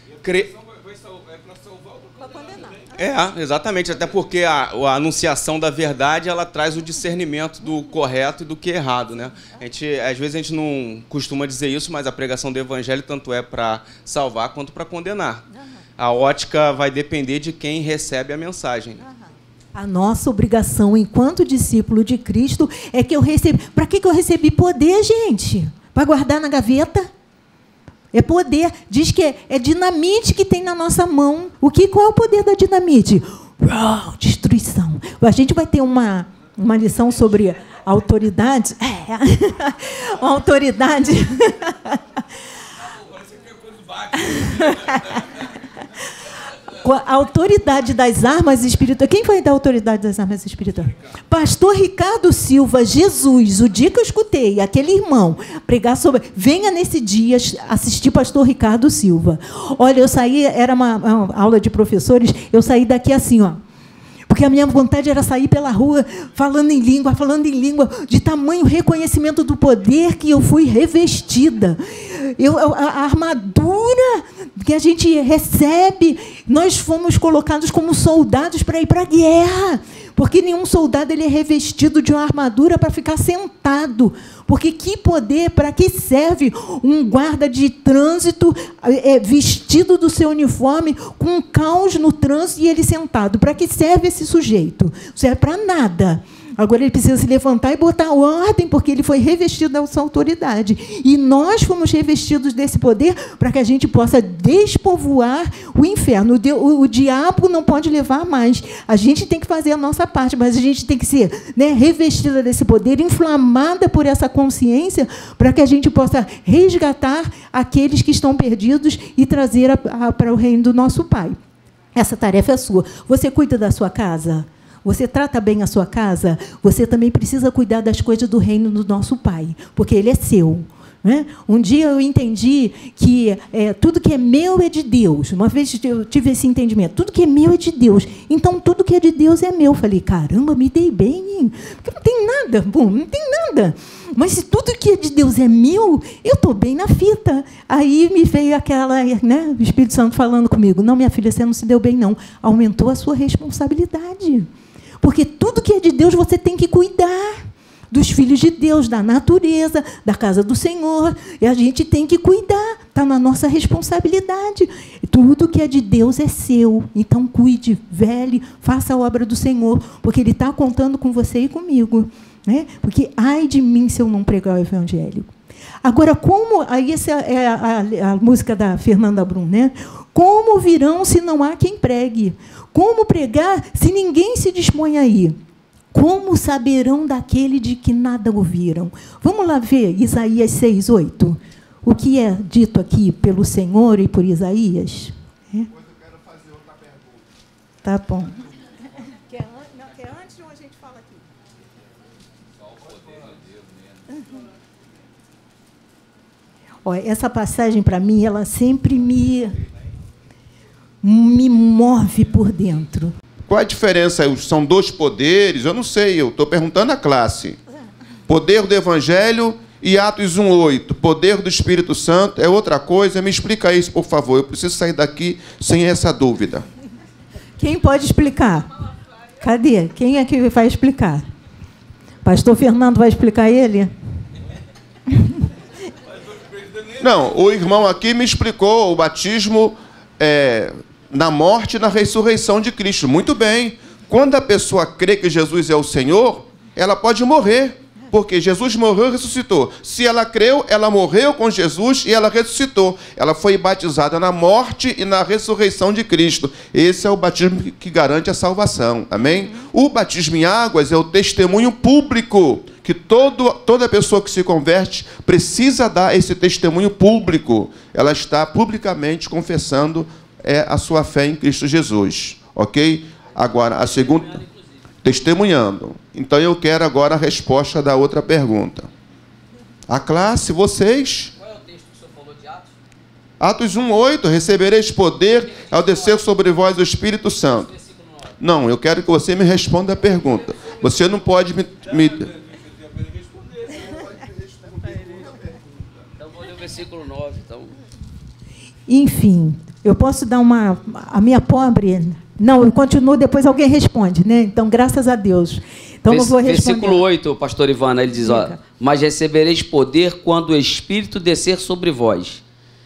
Exatamente, até porque a anunciação da verdade, ela traz o discernimento do correto e do que é errado, né? Às vezes a gente não costuma dizer isso, mas a pregação do evangelho tanto é para salvar quanto para condenar. A ótica vai depender de quem recebe a mensagem. A nossa obrigação, enquanto discípulo de Cristo, é que eu recebi... Para que eu recebi poder, gente? Para guardar na gaveta? É poder. Diz que é dinamite que tem na nossa mão. Qual é o poder da dinamite? Destruição. A gente vai ter uma lição sobre autoridade. Uma autoridade... A autoridade das armas espirituais. Quem vai dar a autoridade das armas espirituais? Pastor Ricardo Silva, Jesus, o dia que eu escutei aquele irmão pregar sobre... Venha nesse dia assistir pastor Ricardo Silva. Olha, eu saí, era uma aula de professores, eu saí daqui assim, ó. Porque a minha vontade era sair pela rua falando em língua, de tamanho reconhecimento do poder que eu fui revestida. A armadura que a gente recebe, nós fomos colocados como soldados para ir para a guerra. Porque nenhum soldado ele é revestido de uma armadura para ficar sentado. Porque que poder, para que serve um guarda de trânsito vestido do seu uniforme, com um caos no trânsito e ele sentado? Para que serve esse sujeito? Não serve para nada. Agora ele precisa se levantar e botar ordem, porque ele foi revestido dessa autoridade. E nós fomos revestidos desse poder para que a gente possa despovoar o inferno. O diabo não pode levar mais. A gente tem que fazer a nossa parte, mas a gente tem que ser, né, revestida desse poder, inflamada por essa consciência, para que a gente possa resgatar aqueles que estão perdidos e trazer para o reino do nosso Pai. Essa tarefa é sua. Você cuida da sua casa? Você trata bem a sua casa? Você também precisa cuidar das coisas do reino do nosso Pai, porque Ele é seu. Né? Um dia eu entendi que tudo que é meu é de Deus. Uma vez eu tive esse entendimento. Tudo que é meu é de Deus. Então, tudo que é de Deus é meu. Falei, caramba, me dei bem, hein? Porque não tem nada, não tem nada. Mas se tudo que é de Deus é meu, eu estou bem na fita. Aí me veio aquela, né, o Espírito Santo falando comigo. Não, minha filha, você não se deu bem, não. Aumentou a sua responsabilidade. Porque tudo que é de Deus você tem que cuidar. Dos filhos de Deus, da natureza, da casa do Senhor. E a gente tem que cuidar. Está na nossa responsabilidade. Tudo que é de Deus é seu. Então, cuide, vele, faça a obra do Senhor. Porque Ele está contando com você e comigo. Né? Porque, ai de mim, se eu não pregar o Evangelho. Agora, como... Aí essa é a música da Fernanda Brum, né? Como virão se não há quem pregue? Como pregar se ninguém se dispõe a ir? Como saberão daquele de que nada ouviram? Vamos lá ver Isaías 6:8. O que é dito aqui pelo Senhor e por Isaías? Depois eu quero fazer outra pergunta. Tá bom. Quer antes ou a gente fala aqui? Só o poder de Deus mesmo. Olha, essa passagem, para mim, ela sempre me move por dentro. Qual a diferença? São dois poderes? Eu não sei, eu estou perguntando à classe. Poder do Evangelho e Atos 1:8. Poder do Espírito Santo é outra coisa? Me explica isso, por favor. Eu preciso sair daqui sem essa dúvida. Quem pode explicar? Cadê? Quem é que vai explicar? Pastor Fernando vai explicar ele? Não, o irmão aqui me explicou o batismo na morte e na ressurreição de Cristo. Muito bem. Quando a pessoa crê que Jesus é o Senhor, ela pode morrer, porque Jesus morreu e ressuscitou. Se ela creu, ela morreu com Jesus e ela ressuscitou. Ela foi batizada na morte e na ressurreição de Cristo. Esse é o batismo que garante a salvação. Amém? O batismo em águas é o testemunho público, que toda pessoa que se converte precisa dar esse testemunho público. Ela está publicamente confessando a sua fé em Cristo Jesus. Ok? Agora, a segunda... Testemunhando. Então, eu quero agora a resposta da outra pergunta. A classe, vocês... Qual é o texto que o senhor falou de Atos? Atos 1:8. Recebereis poder ao descer sobre vós o Espírito Santo. Não, eu quero que você me responda a pergunta. Você não pode me... Então, vou ler o versículo 9. Então... Enfim, eu posso dar a minha pobre... Não, eu continuo, depois alguém responde, né? Então, graças a Deus. Então, não vou responder. Versículo 8, pastor Ivana, ele diz, ó, mas recebereis poder quando o Espírito descer sobre vós.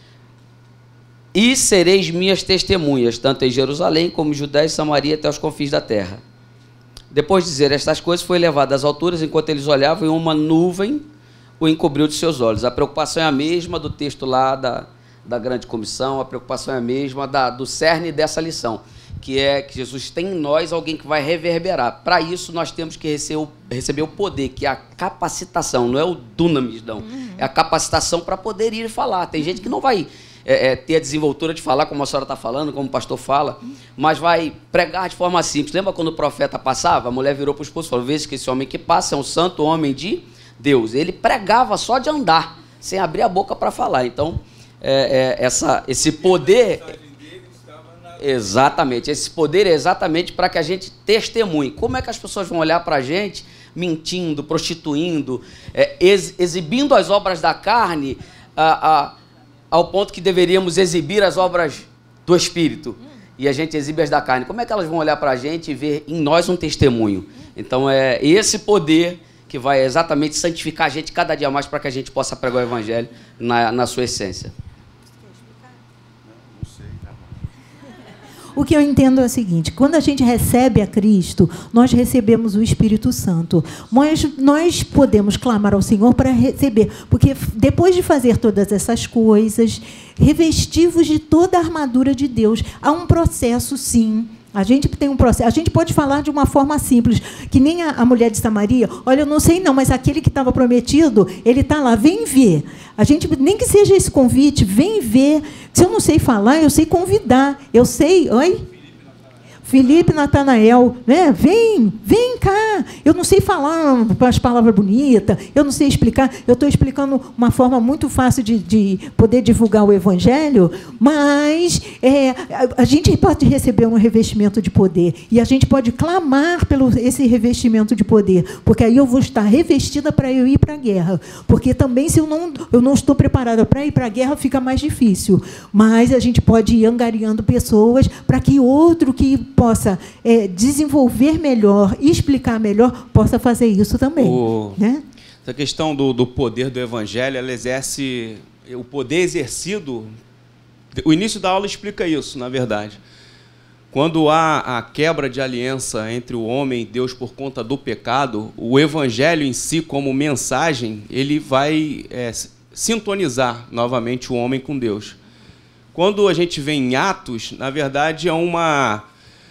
E sereis minhas testemunhas, tanto em Jerusalém como em Judéia e Samaria, até os confins da terra. Depois de dizer estas coisas, foi levado às alturas, enquanto eles olhavam, e uma nuvem o encobriu de seus olhos. A preocupação é a mesma do texto lá da grande comissão, a preocupação é a mesma do cerne dessa lição, que é que Jesus tem em nós alguém que vai reverberar. Para isso, nós temos que receber o poder, que é a capacitação, não é o dunamis, não. É a capacitação para poder ir falar. Tem gente que não vai ter a desenvoltura de falar, como a senhora está falando, como o pastor fala, mas vai pregar de forma simples. Lembra quando o profeta passava? A mulher virou para o esposo e falou, veja que esse homem que passa é um santo homem de Deus. Ele pregava só de andar, sem abrir a boca para falar. Então, esse poder... Exatamente, esse poder é exatamente para que a gente testemunhe. Como é que as pessoas vão olhar para a gente mentindo, prostituindo, exibindo as obras da carne ao ponto que deveríamos exibir as obras do Espírito, e a gente exibe as da carne? Como é que elas vão olhar para a gente e ver em nós um testemunho? Então é esse poder que vai exatamente santificar a gente cada dia mais para que a gente possa pregar o Evangelho na sua essência. O que eu entendo é o seguinte, quando a gente recebe a Cristo, nós recebemos o Espírito Santo. Mas nós podemos clamar ao Senhor para receber, porque depois de fazer todas essas coisas, revestivos de toda a armadura de Deus, há um processo, sim. A gente tem um processo. A gente pode falar de uma forma simples, que nem a mulher de Samaria. Olha, eu não sei não, mas aquele que estava prometido, ele está lá, vem ver. A gente, nem que seja esse convite, vem ver. Se eu não sei falar, eu sei convidar. Eu sei... Oi? Felipe, Natanael, né? Vem cá. Eu não sei falar as palavras bonitas, eu não sei explicar. Eu estou explicando uma forma muito fácil de poder divulgar o Evangelho, mas a gente pode receber um revestimento de poder e a gente pode clamar pelo esse revestimento de poder, porque aí eu vou estar revestida para eu ir para a guerra. Porque também, se eu não estou preparada para ir para a guerra, fica mais difícil. Mas a gente pode ir angariando pessoas para que outro que possa desenvolver melhor, explicar melhor, possa fazer isso também. Né? Essa questão do poder do Evangelho, ela exerce... O poder exercido... O início da aula explica isso, na verdade. Quando há a quebra de aliança entre o homem e Deus por conta do pecado, o Evangelho em si, como mensagem, ele vai sintonizar novamente o homem com Deus. Quando a gente vê em Atos, na verdade, é uma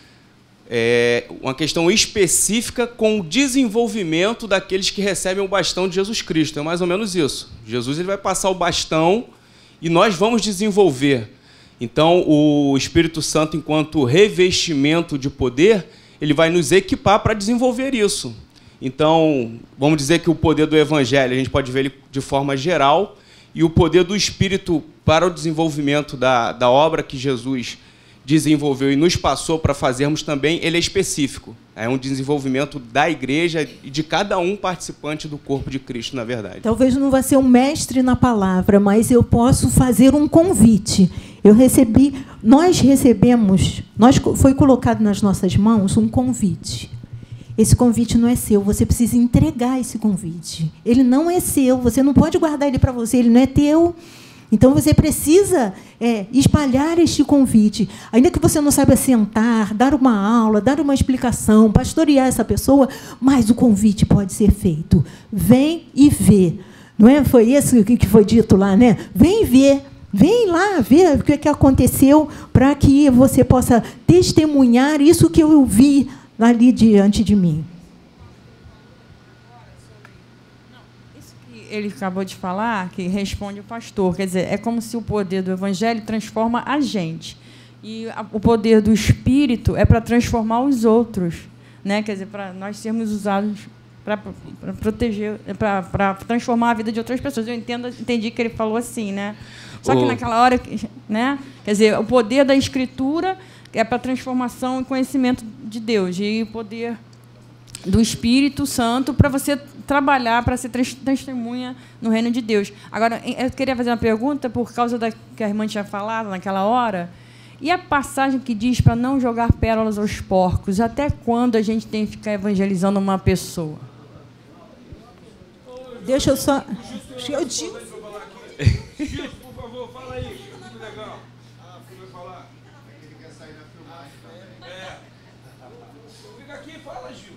questão específica com o desenvolvimento daqueles que recebem o bastão de Jesus Cristo. É mais ou menos isso. Jesus ele vai passar o bastão e nós vamos desenvolver. Então, o Espírito Santo, enquanto revestimento de poder, ele vai nos equipar para desenvolver isso. Então, vamos dizer que o poder do Evangelho, a gente pode ver ele de forma geral, e o poder do Espírito para o desenvolvimento da obra que Jesus desenvolveu e nos passou para fazermos também, ele é específico. É um desenvolvimento da igreja e de cada um participante do corpo de Cristo, na verdade. Talvez não vá ser um mestre na palavra, mas eu posso fazer um convite. Nós recebemos, foi colocado nas nossas mãos um convite. esse convite não é seu, você precisa entregar esse convite. Ele não é seu, você não pode guardar ele para você, ele não é teu. Então, você precisa espalhar este convite. Ainda que você não saiba sentar, dar uma aula, dar uma explicação, pastorear essa pessoa, mas o convite pode ser feito. Vem e vê. Não é? Foi isso que foi dito lá, né? Vem ver. Vem lá ver o que aconteceu para que você possa testemunhar isso que eu vi ali diante de mim. Isso que ele acabou de falar, que responde o pastor, quer dizer, é como se o poder do Evangelho transforma a gente. E o poder do Espírito é para transformar os outros, né? Quer dizer, para nós sermos usados para proteger, para transformar a vida de outras pessoas. Eu entendi que ele falou assim, né? Só que naquela hora, né? Quer dizer, o poder da Escritura é para transformação e conhecimento de Deus, e o poder do Espírito Santo para você trabalhar, para ser testemunha no reino de Deus. Agora, eu queria fazer uma pergunta por causa da que a irmã tinha falado naquela hora. E a passagem que diz para não jogar pérolas aos porcos, até quando a gente tem que ficar evangelizando uma pessoa? Deixa eu só... Eu digo... Gil, por favor, fala aí. Muito legal. Você vai falar? Ele quer sair da filmagem. Fica aqui e fala, Gil.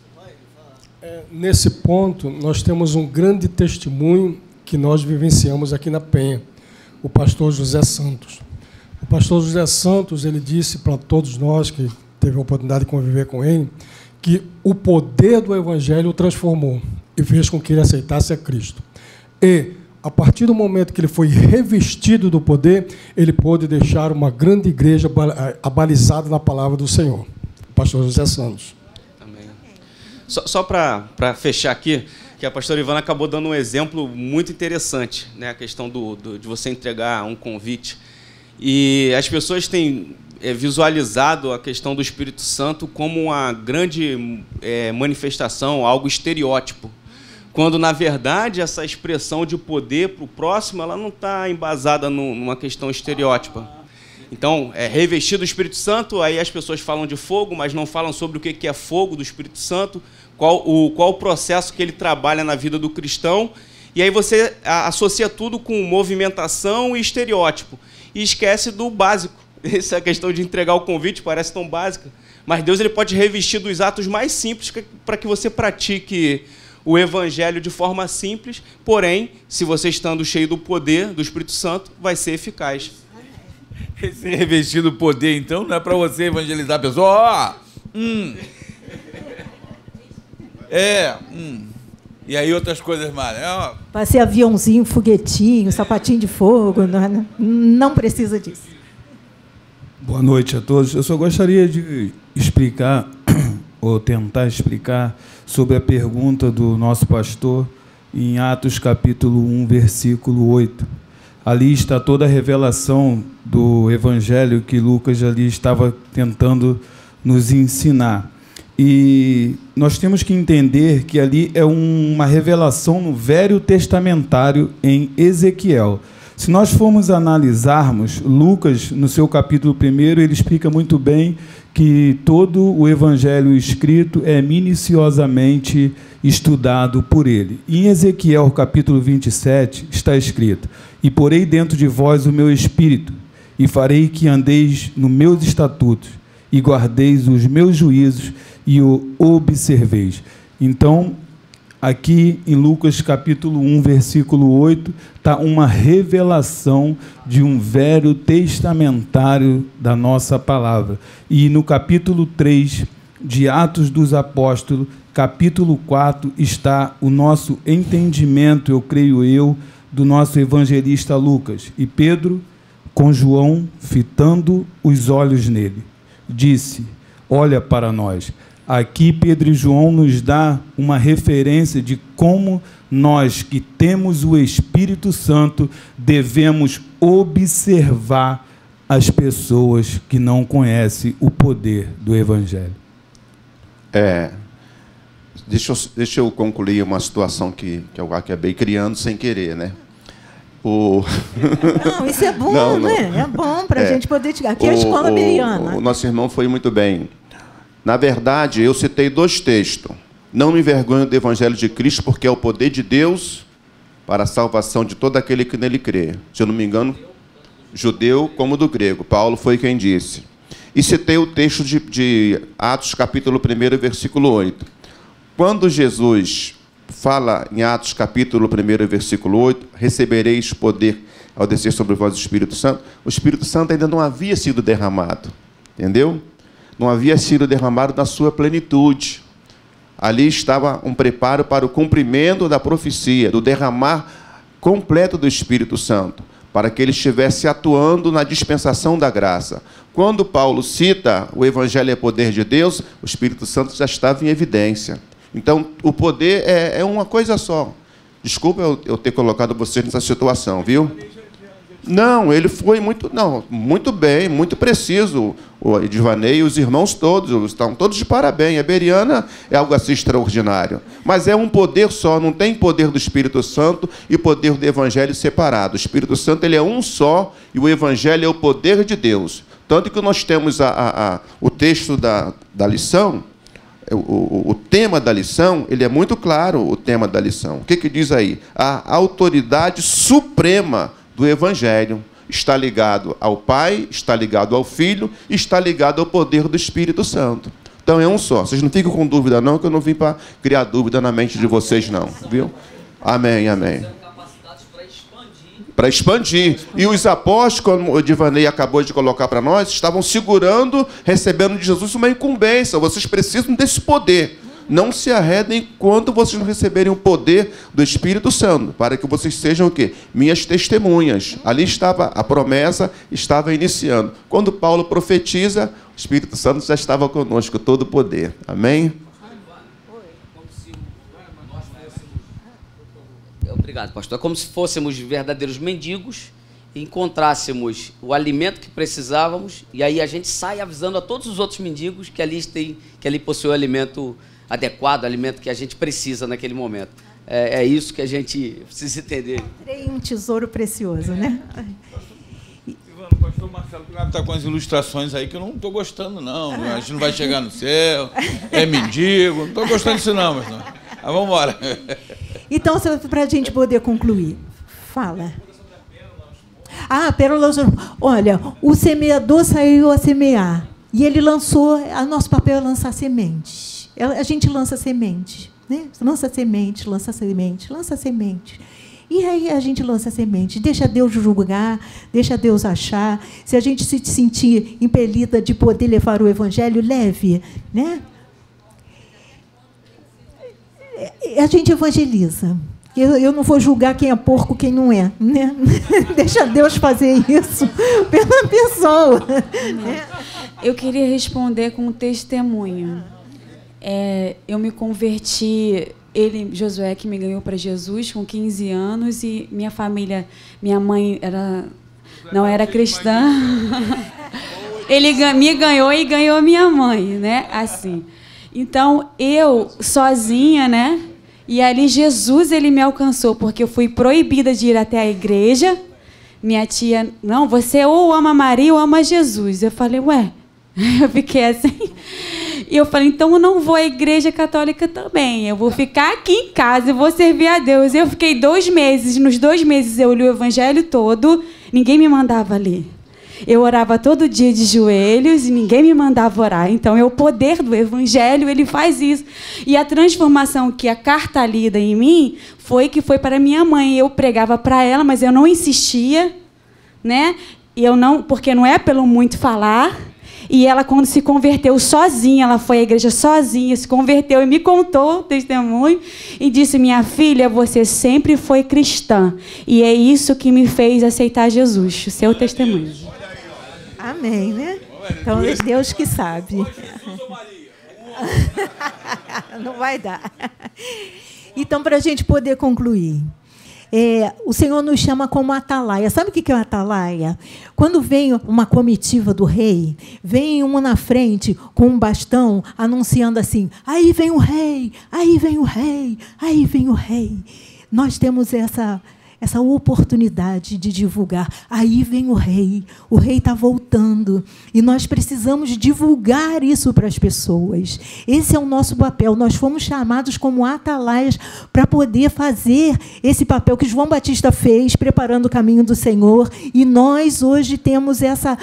Nesse ponto, nós temos um grande testemunho que nós vivenciamos aqui na Penha, o pastor José Santos. O pastor José Santos, ele disse para todos nós que teve a oportunidade de conviver com ele, que o poder do Evangelho o transformou e fez com que ele aceitasse a Cristo. E, a partir do momento que ele foi revestido do poder, ele pôde deixar uma grande igreja abalizada na palavra do Senhor. O pastor José Santos. Amém. Só para fechar aqui, que a pastora Ivana acabou dando um exemplo muito interessante, né? A questão de você entregar um convite. E as pessoas têm visualizado a questão do Espírito Santo como uma grande manifestação, algo estereótipo. Quando, na verdade, essa expressão de poder para o próximo, ela não está embasada numa questão estereótipa. Então, revestido do Espírito Santo, aí as pessoas falam de fogo, mas não falam sobre o que é fogo do Espírito Santo, qual o processo que ele trabalha na vida do cristão, e aí você associa tudo com movimentação e estereótipo, e esquece do básico. Essa questão de entregar o convite parece tão básica, mas Deus ele pode revestir dos atos mais simples para que você pratique o Evangelho de forma simples, porém, se você estando cheio do poder do Espírito Santo, vai ser eficaz. Esse revestido do poder, então, não é para você evangelizar a pessoa. E aí outras coisas mais. Vai ser aviãozinho, foguetinho, sapatinho de fogo. Não precisa disso. Boa noite a todos. Eu só gostaria de explicar, ou tentar explicar, sobre a pergunta do nosso pastor em Atos capítulo 1, versículo 8. Ali está toda a revelação do Evangelho que Lucas ali estava tentando nos ensinar. E nós temos que entender que ali é uma revelação no Velho Testamentário em Ezequiel. Se nós formos analisarmos, Lucas, no seu capítulo 1, ele explica muito bem que todo o Evangelho escrito é minuciosamente estudado por ele. Em Ezequiel, capítulo 27, está escrito: e porei dentro de vós o meu espírito, e farei que andeis nos meus estatutos, e guardeis os meus juízos, e o observeis. Então, aqui em Lucas capítulo 1, versículo 8, está uma revelação de um velho testamentário da nossa palavra. E no capítulo 3 de Atos dos Apóstolos, capítulo 4, está o nosso entendimento, eu creio do nosso evangelista Lucas. E Pedro, com João, fitando os olhos nele, disse: olha para nós. Aqui Pedro e João nos dá uma referência de como nós que temos o Espírito Santo devemos observar as pessoas que não conhecem o poder do Evangelho. Deixa eu concluir uma situação que eu acabei criando sem querer, né? Não, isso é bom, né? É bom para a gente poder... Aqui é a escola beriana. O nosso irmão foi muito bem. Na verdade, eu citei 2 textos. Não me envergonho do Evangelho de Cristo, porque é o poder de Deus para a salvação de todo aquele que nele crê. Se eu não me engano, judeu como do grego. Paulo foi quem disse. E citei o texto de Atos, capítulo 1, versículo 8. Quando Jesus fala em Atos, capítulo 1, versículo 8, recebereis poder ao descer sobre vós o Espírito Santo, o Espírito Santo ainda não havia sido derramado. Entendeu? Não havia sido derramado na sua plenitude. Ali estava um preparo para o cumprimento da profecia, do derramar completo do Espírito Santo, para que ele estivesse atuando na dispensação da graça. Quando Paulo cita o Evangelho é poder de Deus, o Espírito Santo já estava em evidência. Então, o poder é uma coisa só. Desculpa eu ter colocado vocês nessa situação, viu? Não, ele foi muito bem, muito preciso. O Edvanei e os irmãos todos, estão todos de parabéns. A Bereana é algo assim extraordinário. Mas é um poder só, não tem poder do Espírito Santo e poder do Evangelho separado. O Espírito Santo ele é um só e o Evangelho é o poder de Deus. Tanto que nós temos o texto da lição, o tema da lição, ele é muito claro, o tema da lição. O que diz aí? A autoridade suprema do Evangelho está ligado ao Pai, está ligado ao Filho, está ligado ao poder do Espírito Santo. Então é um só. Vocês não ficam com dúvida não, que eu não vim para criar dúvida na mente de vocês não, viu? Amém, amém. Para expandir. E os apóstolos, como o Divanei acabou de colocar para nós, estavam segurando, recebendo de Jesus uma incumbência. Vocês precisam desse poder. Não se arredem enquanto vocês não receberem o poder do Espírito Santo, para que vocês sejam o quê? Minhas testemunhas. Ali estava a promessa, estava iniciando. Quando Paulo profetiza, o Espírito Santo já estava conosco, todo o poder. Amém? Obrigado, pastor. É como se fôssemos verdadeiros mendigos e encontrássemos o alimento que precisávamos, e aí a gente sai avisando a todos os outros mendigos que ali possui o alimento adequado, o alimento que a gente precisa naquele momento. É isso que a gente precisa entender. Tem um tesouro precioso, né? O pastor Marcelo está com as ilustrações aí que eu não estou gostando, não. A gente não vai chegar no céu, é mendigo, não estou gostando disso, não. Mas vamos embora. Então, para a gente poder concluir, fala. Pérolas. Olha, o semeador saiu a semear e ele lançou. Nosso papel é lançar sementes. A gente lança semente, né? Lança semente, lança semente, lança semente. E aí a gente lança semente. Deixa Deus julgar, deixa Deus achar. Se a gente se sentir impelida de poder levar o Evangelho, leve, né? A gente evangeliza. Eu não vou julgar quem é porco, quem não é, né? Deixa Deus fazer isso pela pessoa. Né? Eu queria responder com um testemunho. Eu me converti, Josué, que me ganhou para Jesus com 15 anos, e minha família, minha mãe não era cristã. Ele me ganhou e ganhou minha mãe, né? Assim. Então, eu sozinha, né? E ali Jesus, ele me alcançou, porque eu fui proibida de ir até a igreja. Minha tia, não, você ou ama Maria ou ama Jesus. Eu falei, ué, eu fiquei assim. E eu falei, então eu não vou à igreja católica também. Eu vou ficar aqui em casa e vou servir a Deus. Eu fiquei 2 meses. Nos 2 meses eu li o Evangelho todo. Ninguém me mandava ler. Eu orava todo dia de joelhos e ninguém me mandava orar. Então, o poder do Evangelho, ele faz isso. E a transformação que a carta lida em mim foi para minha mãe. Eu pregava para ela, mas eu não insistia, né? Porque não é pelo muito falar. E ela, quando se converteu sozinha, ela foi à igreja sozinha, se converteu e me contou o testemunho e disse, minha filha, você sempre foi cristã. E é isso que me fez aceitar Jesus, o seu testemunho. Amém, né? Então, é Deus que sabe. Não vai dar. Então, para a gente poder concluir, o Senhor nos chama como atalaia. Sabe o que é o atalaia? Quando vem uma comitiva do rei, vem um na frente com um bastão anunciando assim, aí vem o rei, aí vem o rei, aí vem o rei. Nós temos essa oportunidade de divulgar. Aí vem o rei está voltando, e nós precisamos divulgar isso para as pessoas. Esse é o nosso papel. Nós fomos chamados como atalaias para poder fazer esse papel que João Batista fez, preparando o caminho do Senhor, e nós hoje temos essa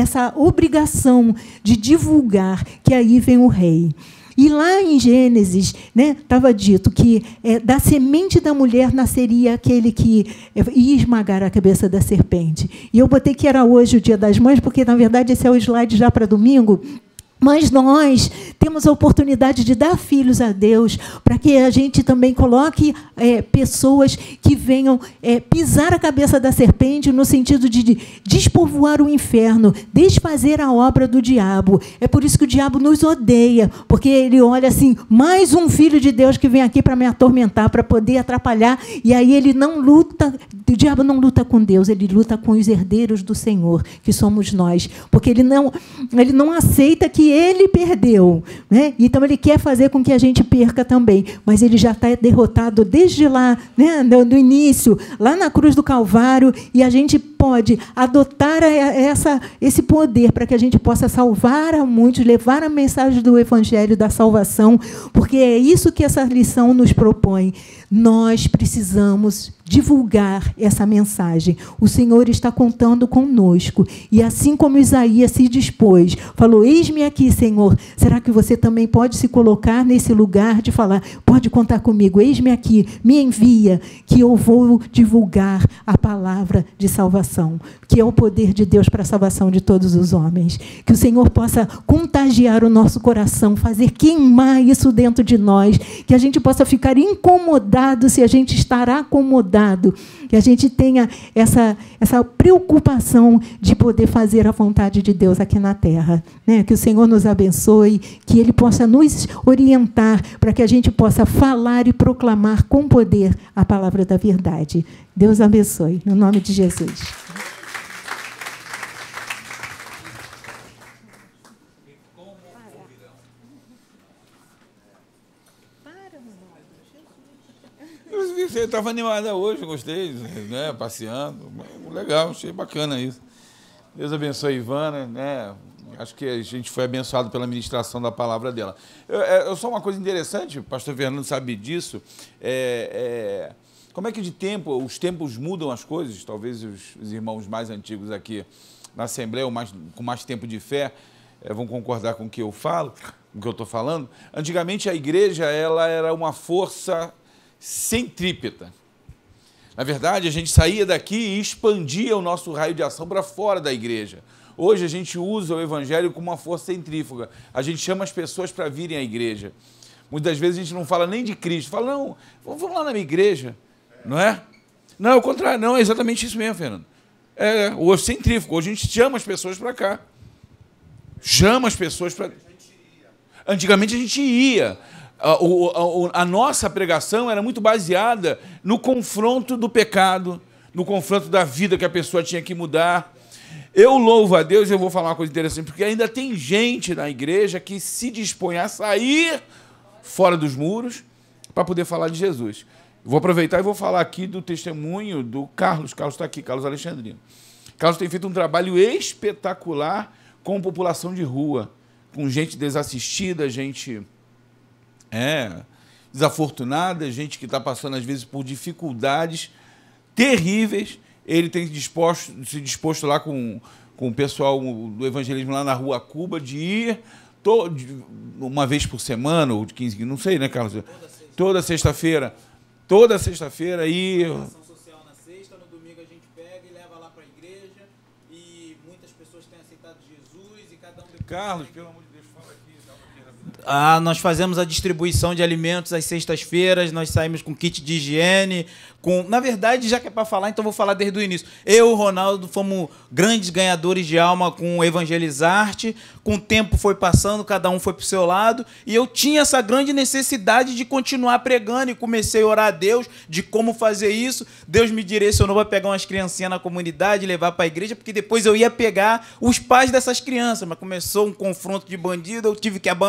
obrigação de divulgar que aí vem o rei. E lá em Gênesis, estava dito que da semente da mulher nasceria aquele que ia esmagar a cabeça da serpente. E eu botei que era hoje o Dia das Mães, porque, na verdade, esse é o slide já para domingo. Mas nós temos a oportunidade de dar filhos a Deus, para que a gente também coloque pessoas que venham pisar a cabeça da serpente, no sentido de despovoar o inferno, desfazer a obra do diabo. É por isso que o diabo nos odeia, porque ele olha assim, mais um filho de Deus que vem aqui para me atormentar, para poder atrapalhar, e aí ele não luta, o diabo não luta com Deus, ele luta com os herdeiros do Senhor, que somos nós, porque ele não aceita que ele perdeu, então ele quer fazer com que a gente perca também, mas ele já está derrotado desde lá, do início, lá na cruz do Calvário, e a gente pode adotar esse poder para que a gente possa salvar a muitos, levar a mensagem do Evangelho da salvação, porque é isso que essa lição nos propõe. Nós precisamos divulgar essa mensagem. O Senhor está contando conosco. E assim como Isaías se dispôs, falou, eis-me aqui, Senhor, será que você também pode se colocar nesse lugar de falar, pode contar comigo, eis-me aqui, me envia, que eu vou divulgar a palavra de salvação, que é o poder de Deus para a salvação de todos os homens. Que o Senhor possa contagiar o nosso coração, fazer queimar isso dentro de nós, que a gente possa ficar incomodado se a gente estar acomodado, que a gente tenha essa preocupação de poder fazer a vontade de Deus aqui na terra. Que o Senhor nos abençoe, que Ele possa nos orientar para que a gente possa falar e proclamar com poder a palavra da verdade. Deus abençoe, no nome de Jesus. Você estava animada hoje, gostei, passeando. Legal, achei bacana isso. Deus abençoe a Ivana, Acho que a gente foi abençoado pela ministração da palavra dela. Só uma coisa interessante, o pastor Fernando sabe disso, como é que os tempos mudam as coisas? Talvez os irmãos mais antigos aqui na Assembleia, com mais tempo de fé, vão concordar com o que eu falo, com o que eu estou falando. Antigamente, a igreja ela era uma força centrípeta. Na verdade, a gente saía daqui e expandia o nosso raio de ação para fora da igreja. Hoje a gente usa o evangelho como uma força centrífuga. A gente chama as pessoas para virem à igreja. Muitas vezes a gente não fala nem de Cristo. Fala, não, vamos lá na minha igreja. Não é? Não, é o contrário. Não, é exatamente isso mesmo, Fernando. O centrífugo. Hoje a gente chama as pessoas para cá. Chama as pessoas para... Antigamente a gente ia. A nossa pregação era muito baseada no confronto do pecado, no confronto da vida que a pessoa tinha que mudar. Eu louvo a Deus, eu vou falar uma coisa interessante, porque ainda tem gente na igreja que se dispõe a sair fora dos muros para poder falar de Jesus. Vou aproveitar e vou falar aqui do testemunho do Carlos. Carlos está aqui, Carlos Alexandrino. Carlos tem feito um trabalho espetacular com população de rua, com gente desassistida, gente... desafortunada, gente que está passando, às vezes, por dificuldades terríveis. Ele tem se disposto lá com o pessoal do evangelismo lá na Rua Cuba, de ir uma vez por semana, ou de 15, não sei, né, Carlos? Toda sexta-feira. Toda sexta-feira ir... Ação social na sexta, no domingo a gente pega e leva lá para a igreja, e muitas pessoas têm aceitado Jesus, e cada um... Carlos, pelo amor de Deus, fala aqui. Nós fazemos a distribuição de alimentos às sextas-feiras, nós saímos com kit de higiene, na verdade, já que é para falar, então vou falar desde o início. Eu e o Ronaldo fomos grandes ganhadores de alma com o Evangelizarte, com o tempo foi passando, cada um foi para o seu lado, e eu tinha essa grande necessidade de continuar pregando, e comecei a orar a Deus de como fazer isso. Deus me direcionou para pegar umas criancinhas na comunidade, levar para a igreja, porque depois eu ia pegar os pais dessas crianças, mas começou um confronto de bandido, eu tive que abandonar.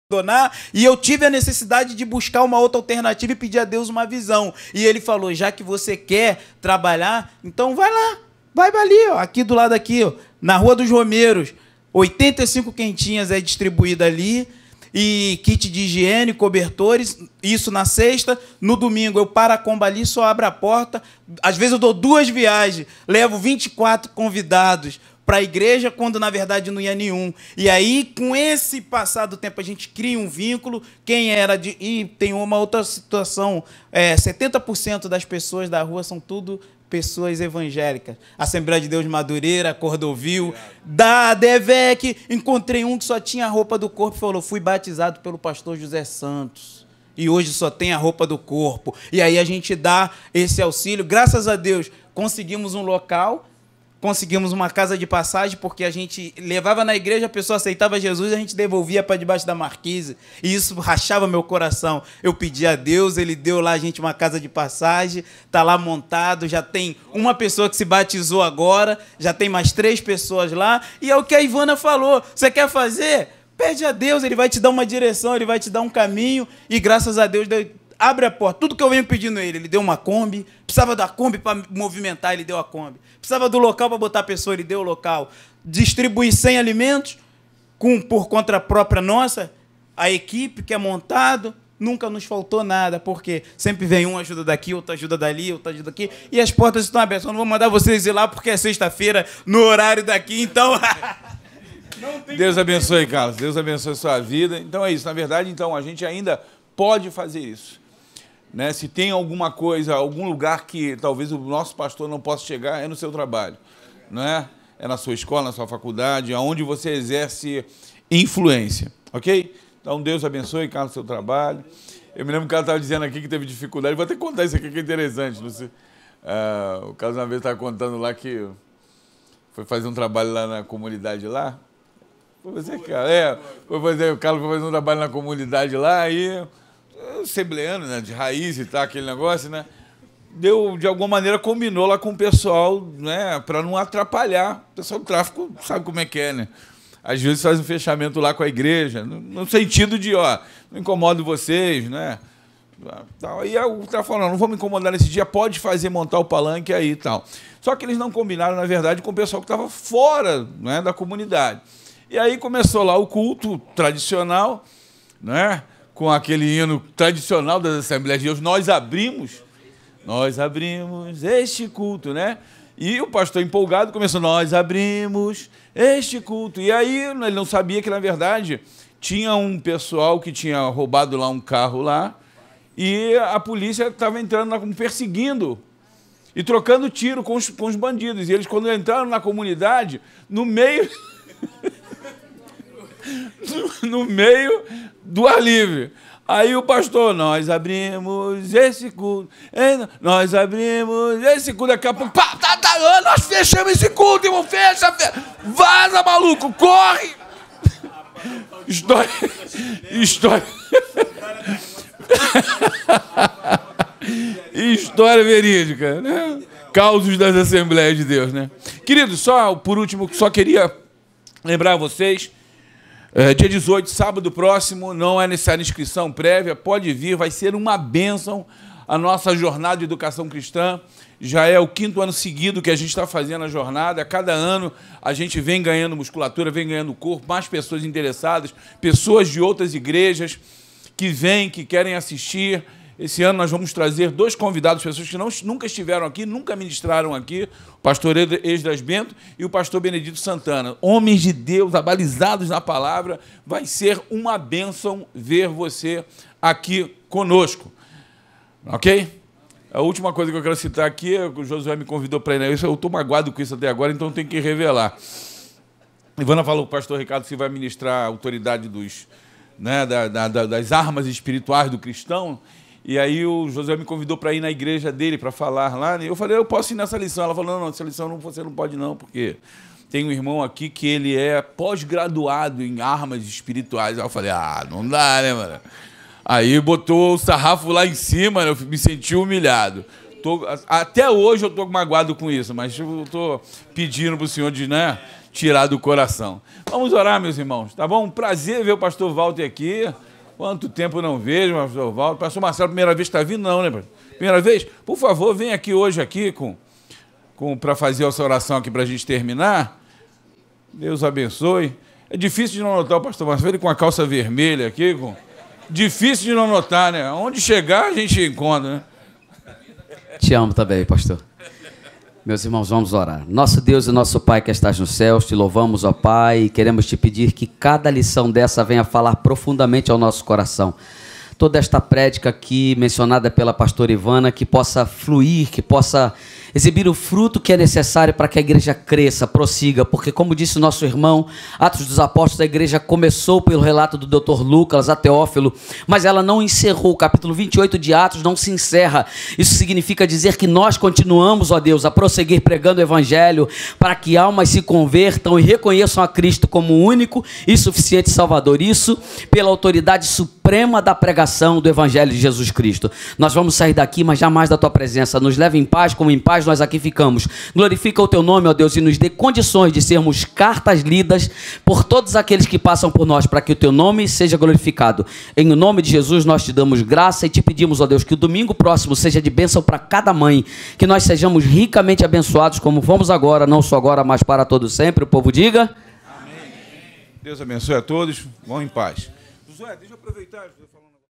abandonar, e eu tive a necessidade de buscar uma outra alternativa e pedir a Deus uma visão. E ele falou, já que você quer trabalhar, então vai lá, vai ali, ó, aqui do lado aqui, ó, na Rua dos Romeiros, 85 quentinhas é distribuída ali, e kit de higiene, cobertores, isso na sexta. No domingo eu paro a comba ali, só abro a porta. Às vezes eu dou 2 viagens, levo 24 convidados para a igreja, quando na verdade não ia nenhum. E aí, com esse passar do tempo, a gente cria um vínculo. Quem era de... E tem uma outra situação, 70% das pessoas da rua são tudo pessoas evangélicas. Assembleia de Deus Madureira, Cordovil, da Devec. Encontrei um que só tinha a roupa do corpo e falou, fui batizado pelo pastor José Santos. E hoje só tem a roupa do corpo. E aí a gente dá esse auxílio. Graças a Deus, conseguimos um local, conseguimos uma casa de passagem, porque a gente levava na igreja, a pessoa aceitava Jesus, a gente devolvia para debaixo da marquise. E isso rachava meu coração. Eu pedi a Deus, ele deu lá a gente uma casa de passagem, está lá montado, já tem uma pessoa que se batizou agora, já tem mais 3 pessoas lá. E é o que a Ivana falou, você quer fazer? Pede a Deus, ele vai te dar uma direção, ele vai te dar um caminho. E graças a Deus, abre a porta. Tudo que eu venho pedindo a ele deu uma Kombi. Precisava da Kombi para movimentar, ele deu a Kombi. Precisava do local para botar a pessoa, ele deu o local. Distribuir 100 alimentos, por conta própria nossa, a equipe que é montado, nunca nos faltou nada, porque sempre vem um ajuda daqui, outro ajuda dali, outro ajuda daqui, e as portas estão abertas. Eu não vou mandar vocês ir lá, porque é sexta-feira, no horário daqui, então... Deus abençoe, Carlos. Deus abençoe a sua vida. Então é isso. Na verdade, então, a gente ainda pode fazer isso. Né? Se tem alguma coisa, algum lugar que talvez o nosso pastor não possa chegar, é no seu trabalho. Não é? É na sua escola, na sua faculdade, aonde você exerce influência. Ok? Então, Deus abençoe, Carlos, seu trabalho. Eu me lembro que o cara estava dizendo aqui que teve dificuldade. Vou até contar isso aqui que é interessante. Não sei. O Carlos uma vez estava contando lá que foi fazer um trabalho lá na comunidade lá. Foi fazer, cara. O Carlos foi fazer um trabalho na comunidade lá, aí, assembleano, né, de raiz e tal, aquele negócio, né? De alguma maneira, combinou lá com o pessoal, né, para não atrapalhar. O pessoal do tráfico sabe como é que é, né? Às vezes faz um fechamento lá com a igreja, no sentido de, ó, não incomodo vocês, né? Aí o cara falou, não vou me incomodar nesse dia, pode fazer, montar o palanque aí e tal. Só que eles não combinaram, na verdade, com o pessoal que estava fora, né, da comunidade. E aí começou lá o culto tradicional, né, com aquele hino tradicional das Assembleias de Deus. Nós abrimos este culto, né? E o pastor empolgado começou, nós abrimos este culto. E aí ele não sabia que, na verdade, tinha um pessoal que tinha roubado lá um carro lá, e a polícia estava entrando, perseguindo e trocando tiro com os bandidos. E eles, quando entraram na comunidade, no meio do ar livre. Aí o pastor, nós abrimos esse culto, nós abrimos esse culto, daqui a pouco, pá, nós fechamos esse culto, irmão, fecha, vaza, maluco, corre. História História verídica, né? Causos das Assembleias de Deus, né? Queridos, só por último, só queria lembrar vocês, dia 18, sábado próximo, não é necessária inscrição prévia, pode vir, vai ser uma bênção a nossa jornada de educação cristã. Já é o 5º ano seguido que a gente está fazendo a jornada. A cada ano a gente vem ganhando musculatura, vem ganhando corpo, mais pessoas interessadas, pessoas de outras igrejas que vêm, que querem assistir. Esse ano nós vamos trazer 2 convidados, pessoas que nunca estiveram aqui, nunca ministraram aqui, o pastor Esdras Bento e o pastor Benedito Santana. Homens de Deus, abalizados na palavra. Vai ser uma bênção ver você aqui conosco. Ok? A última coisa que eu quero citar aqui é que o Josué me convidou para ir na isso. Eu estou magoado com isso até agora, então tenho que revelar. Ivana falou que o pastor Ricardo se vai ministrar a autoridade das armas espirituais do cristão. E aí o Josué me convidou para ir na igreja dele para falar lá. E eu falei, eu posso ir nessa lição. Ela falou, não, essa lição você não pode não, porque tem um irmão aqui que ele é pós-graduado em armas espirituais. Aí eu falei, não dá, né, mano? Aí botou o sarrafo lá em cima, eu me senti humilhado. Até hoje eu estou magoado com isso, mas eu estou pedindo para o senhor tirar do coração. Vamos orar, meus irmãos, tá bom? Um prazer ver o pastor Walter aqui. Quanto tempo não vejo, pastor Walter. Pastor Marcelo, primeira vez que está vindo, não, né? Primeira vez? Por favor, vem aqui hoje aqui para fazer essa oração aqui para a gente terminar. Deus abençoe. É difícil de não notar o pastor Marcelo, ele com a calça vermelha aqui. Difícil de não notar, né? Onde chegar a gente encontra, né? Te amo também, pastor. Meus irmãos, vamos orar. Nosso Deus e nosso Pai que estás nos céus, te louvamos, ó Pai, e queremos te pedir que cada lição dessa venha falar profundamente ao nosso coração. Toda esta prédica aqui, mencionada pela pastora Ivana, que possa fluir, que possa exibir o fruto que é necessário para que a igreja cresça, prossiga, porque como disse o nosso irmão, Atos dos Apóstolos, a igreja começou pelo relato do Dr. Lucas a Teófilo, mas ela não encerrou. O capítulo 28 de Atos não se encerra. Isso significa dizer que nós continuamos, ó Deus, a prosseguir pregando o evangelho para que almas se convertam e reconheçam a Cristo como o único e suficiente Salvador. Isso pela autoridade suprema da pregação do evangelho de Jesus Cristo. Nós vamos sair daqui, mas jamais da tua presença. Nos leva em paz, como em paz nós aqui ficamos. Glorifica o teu nome, ó Deus, e nos dê condições de sermos cartas lidas por todos aqueles que passam por nós, para que o teu nome seja glorificado. Em nome de Jesus nós te damos graça e te pedimos, ó Deus, que o domingo próximo seja de bênção para cada mãe, que nós sejamos ricamente abençoados como fomos agora, não só agora, mas para todo sempre. O povo diga amém. Deus abençoe a todos, vão em paz. Josué, deixa eu aproveitar.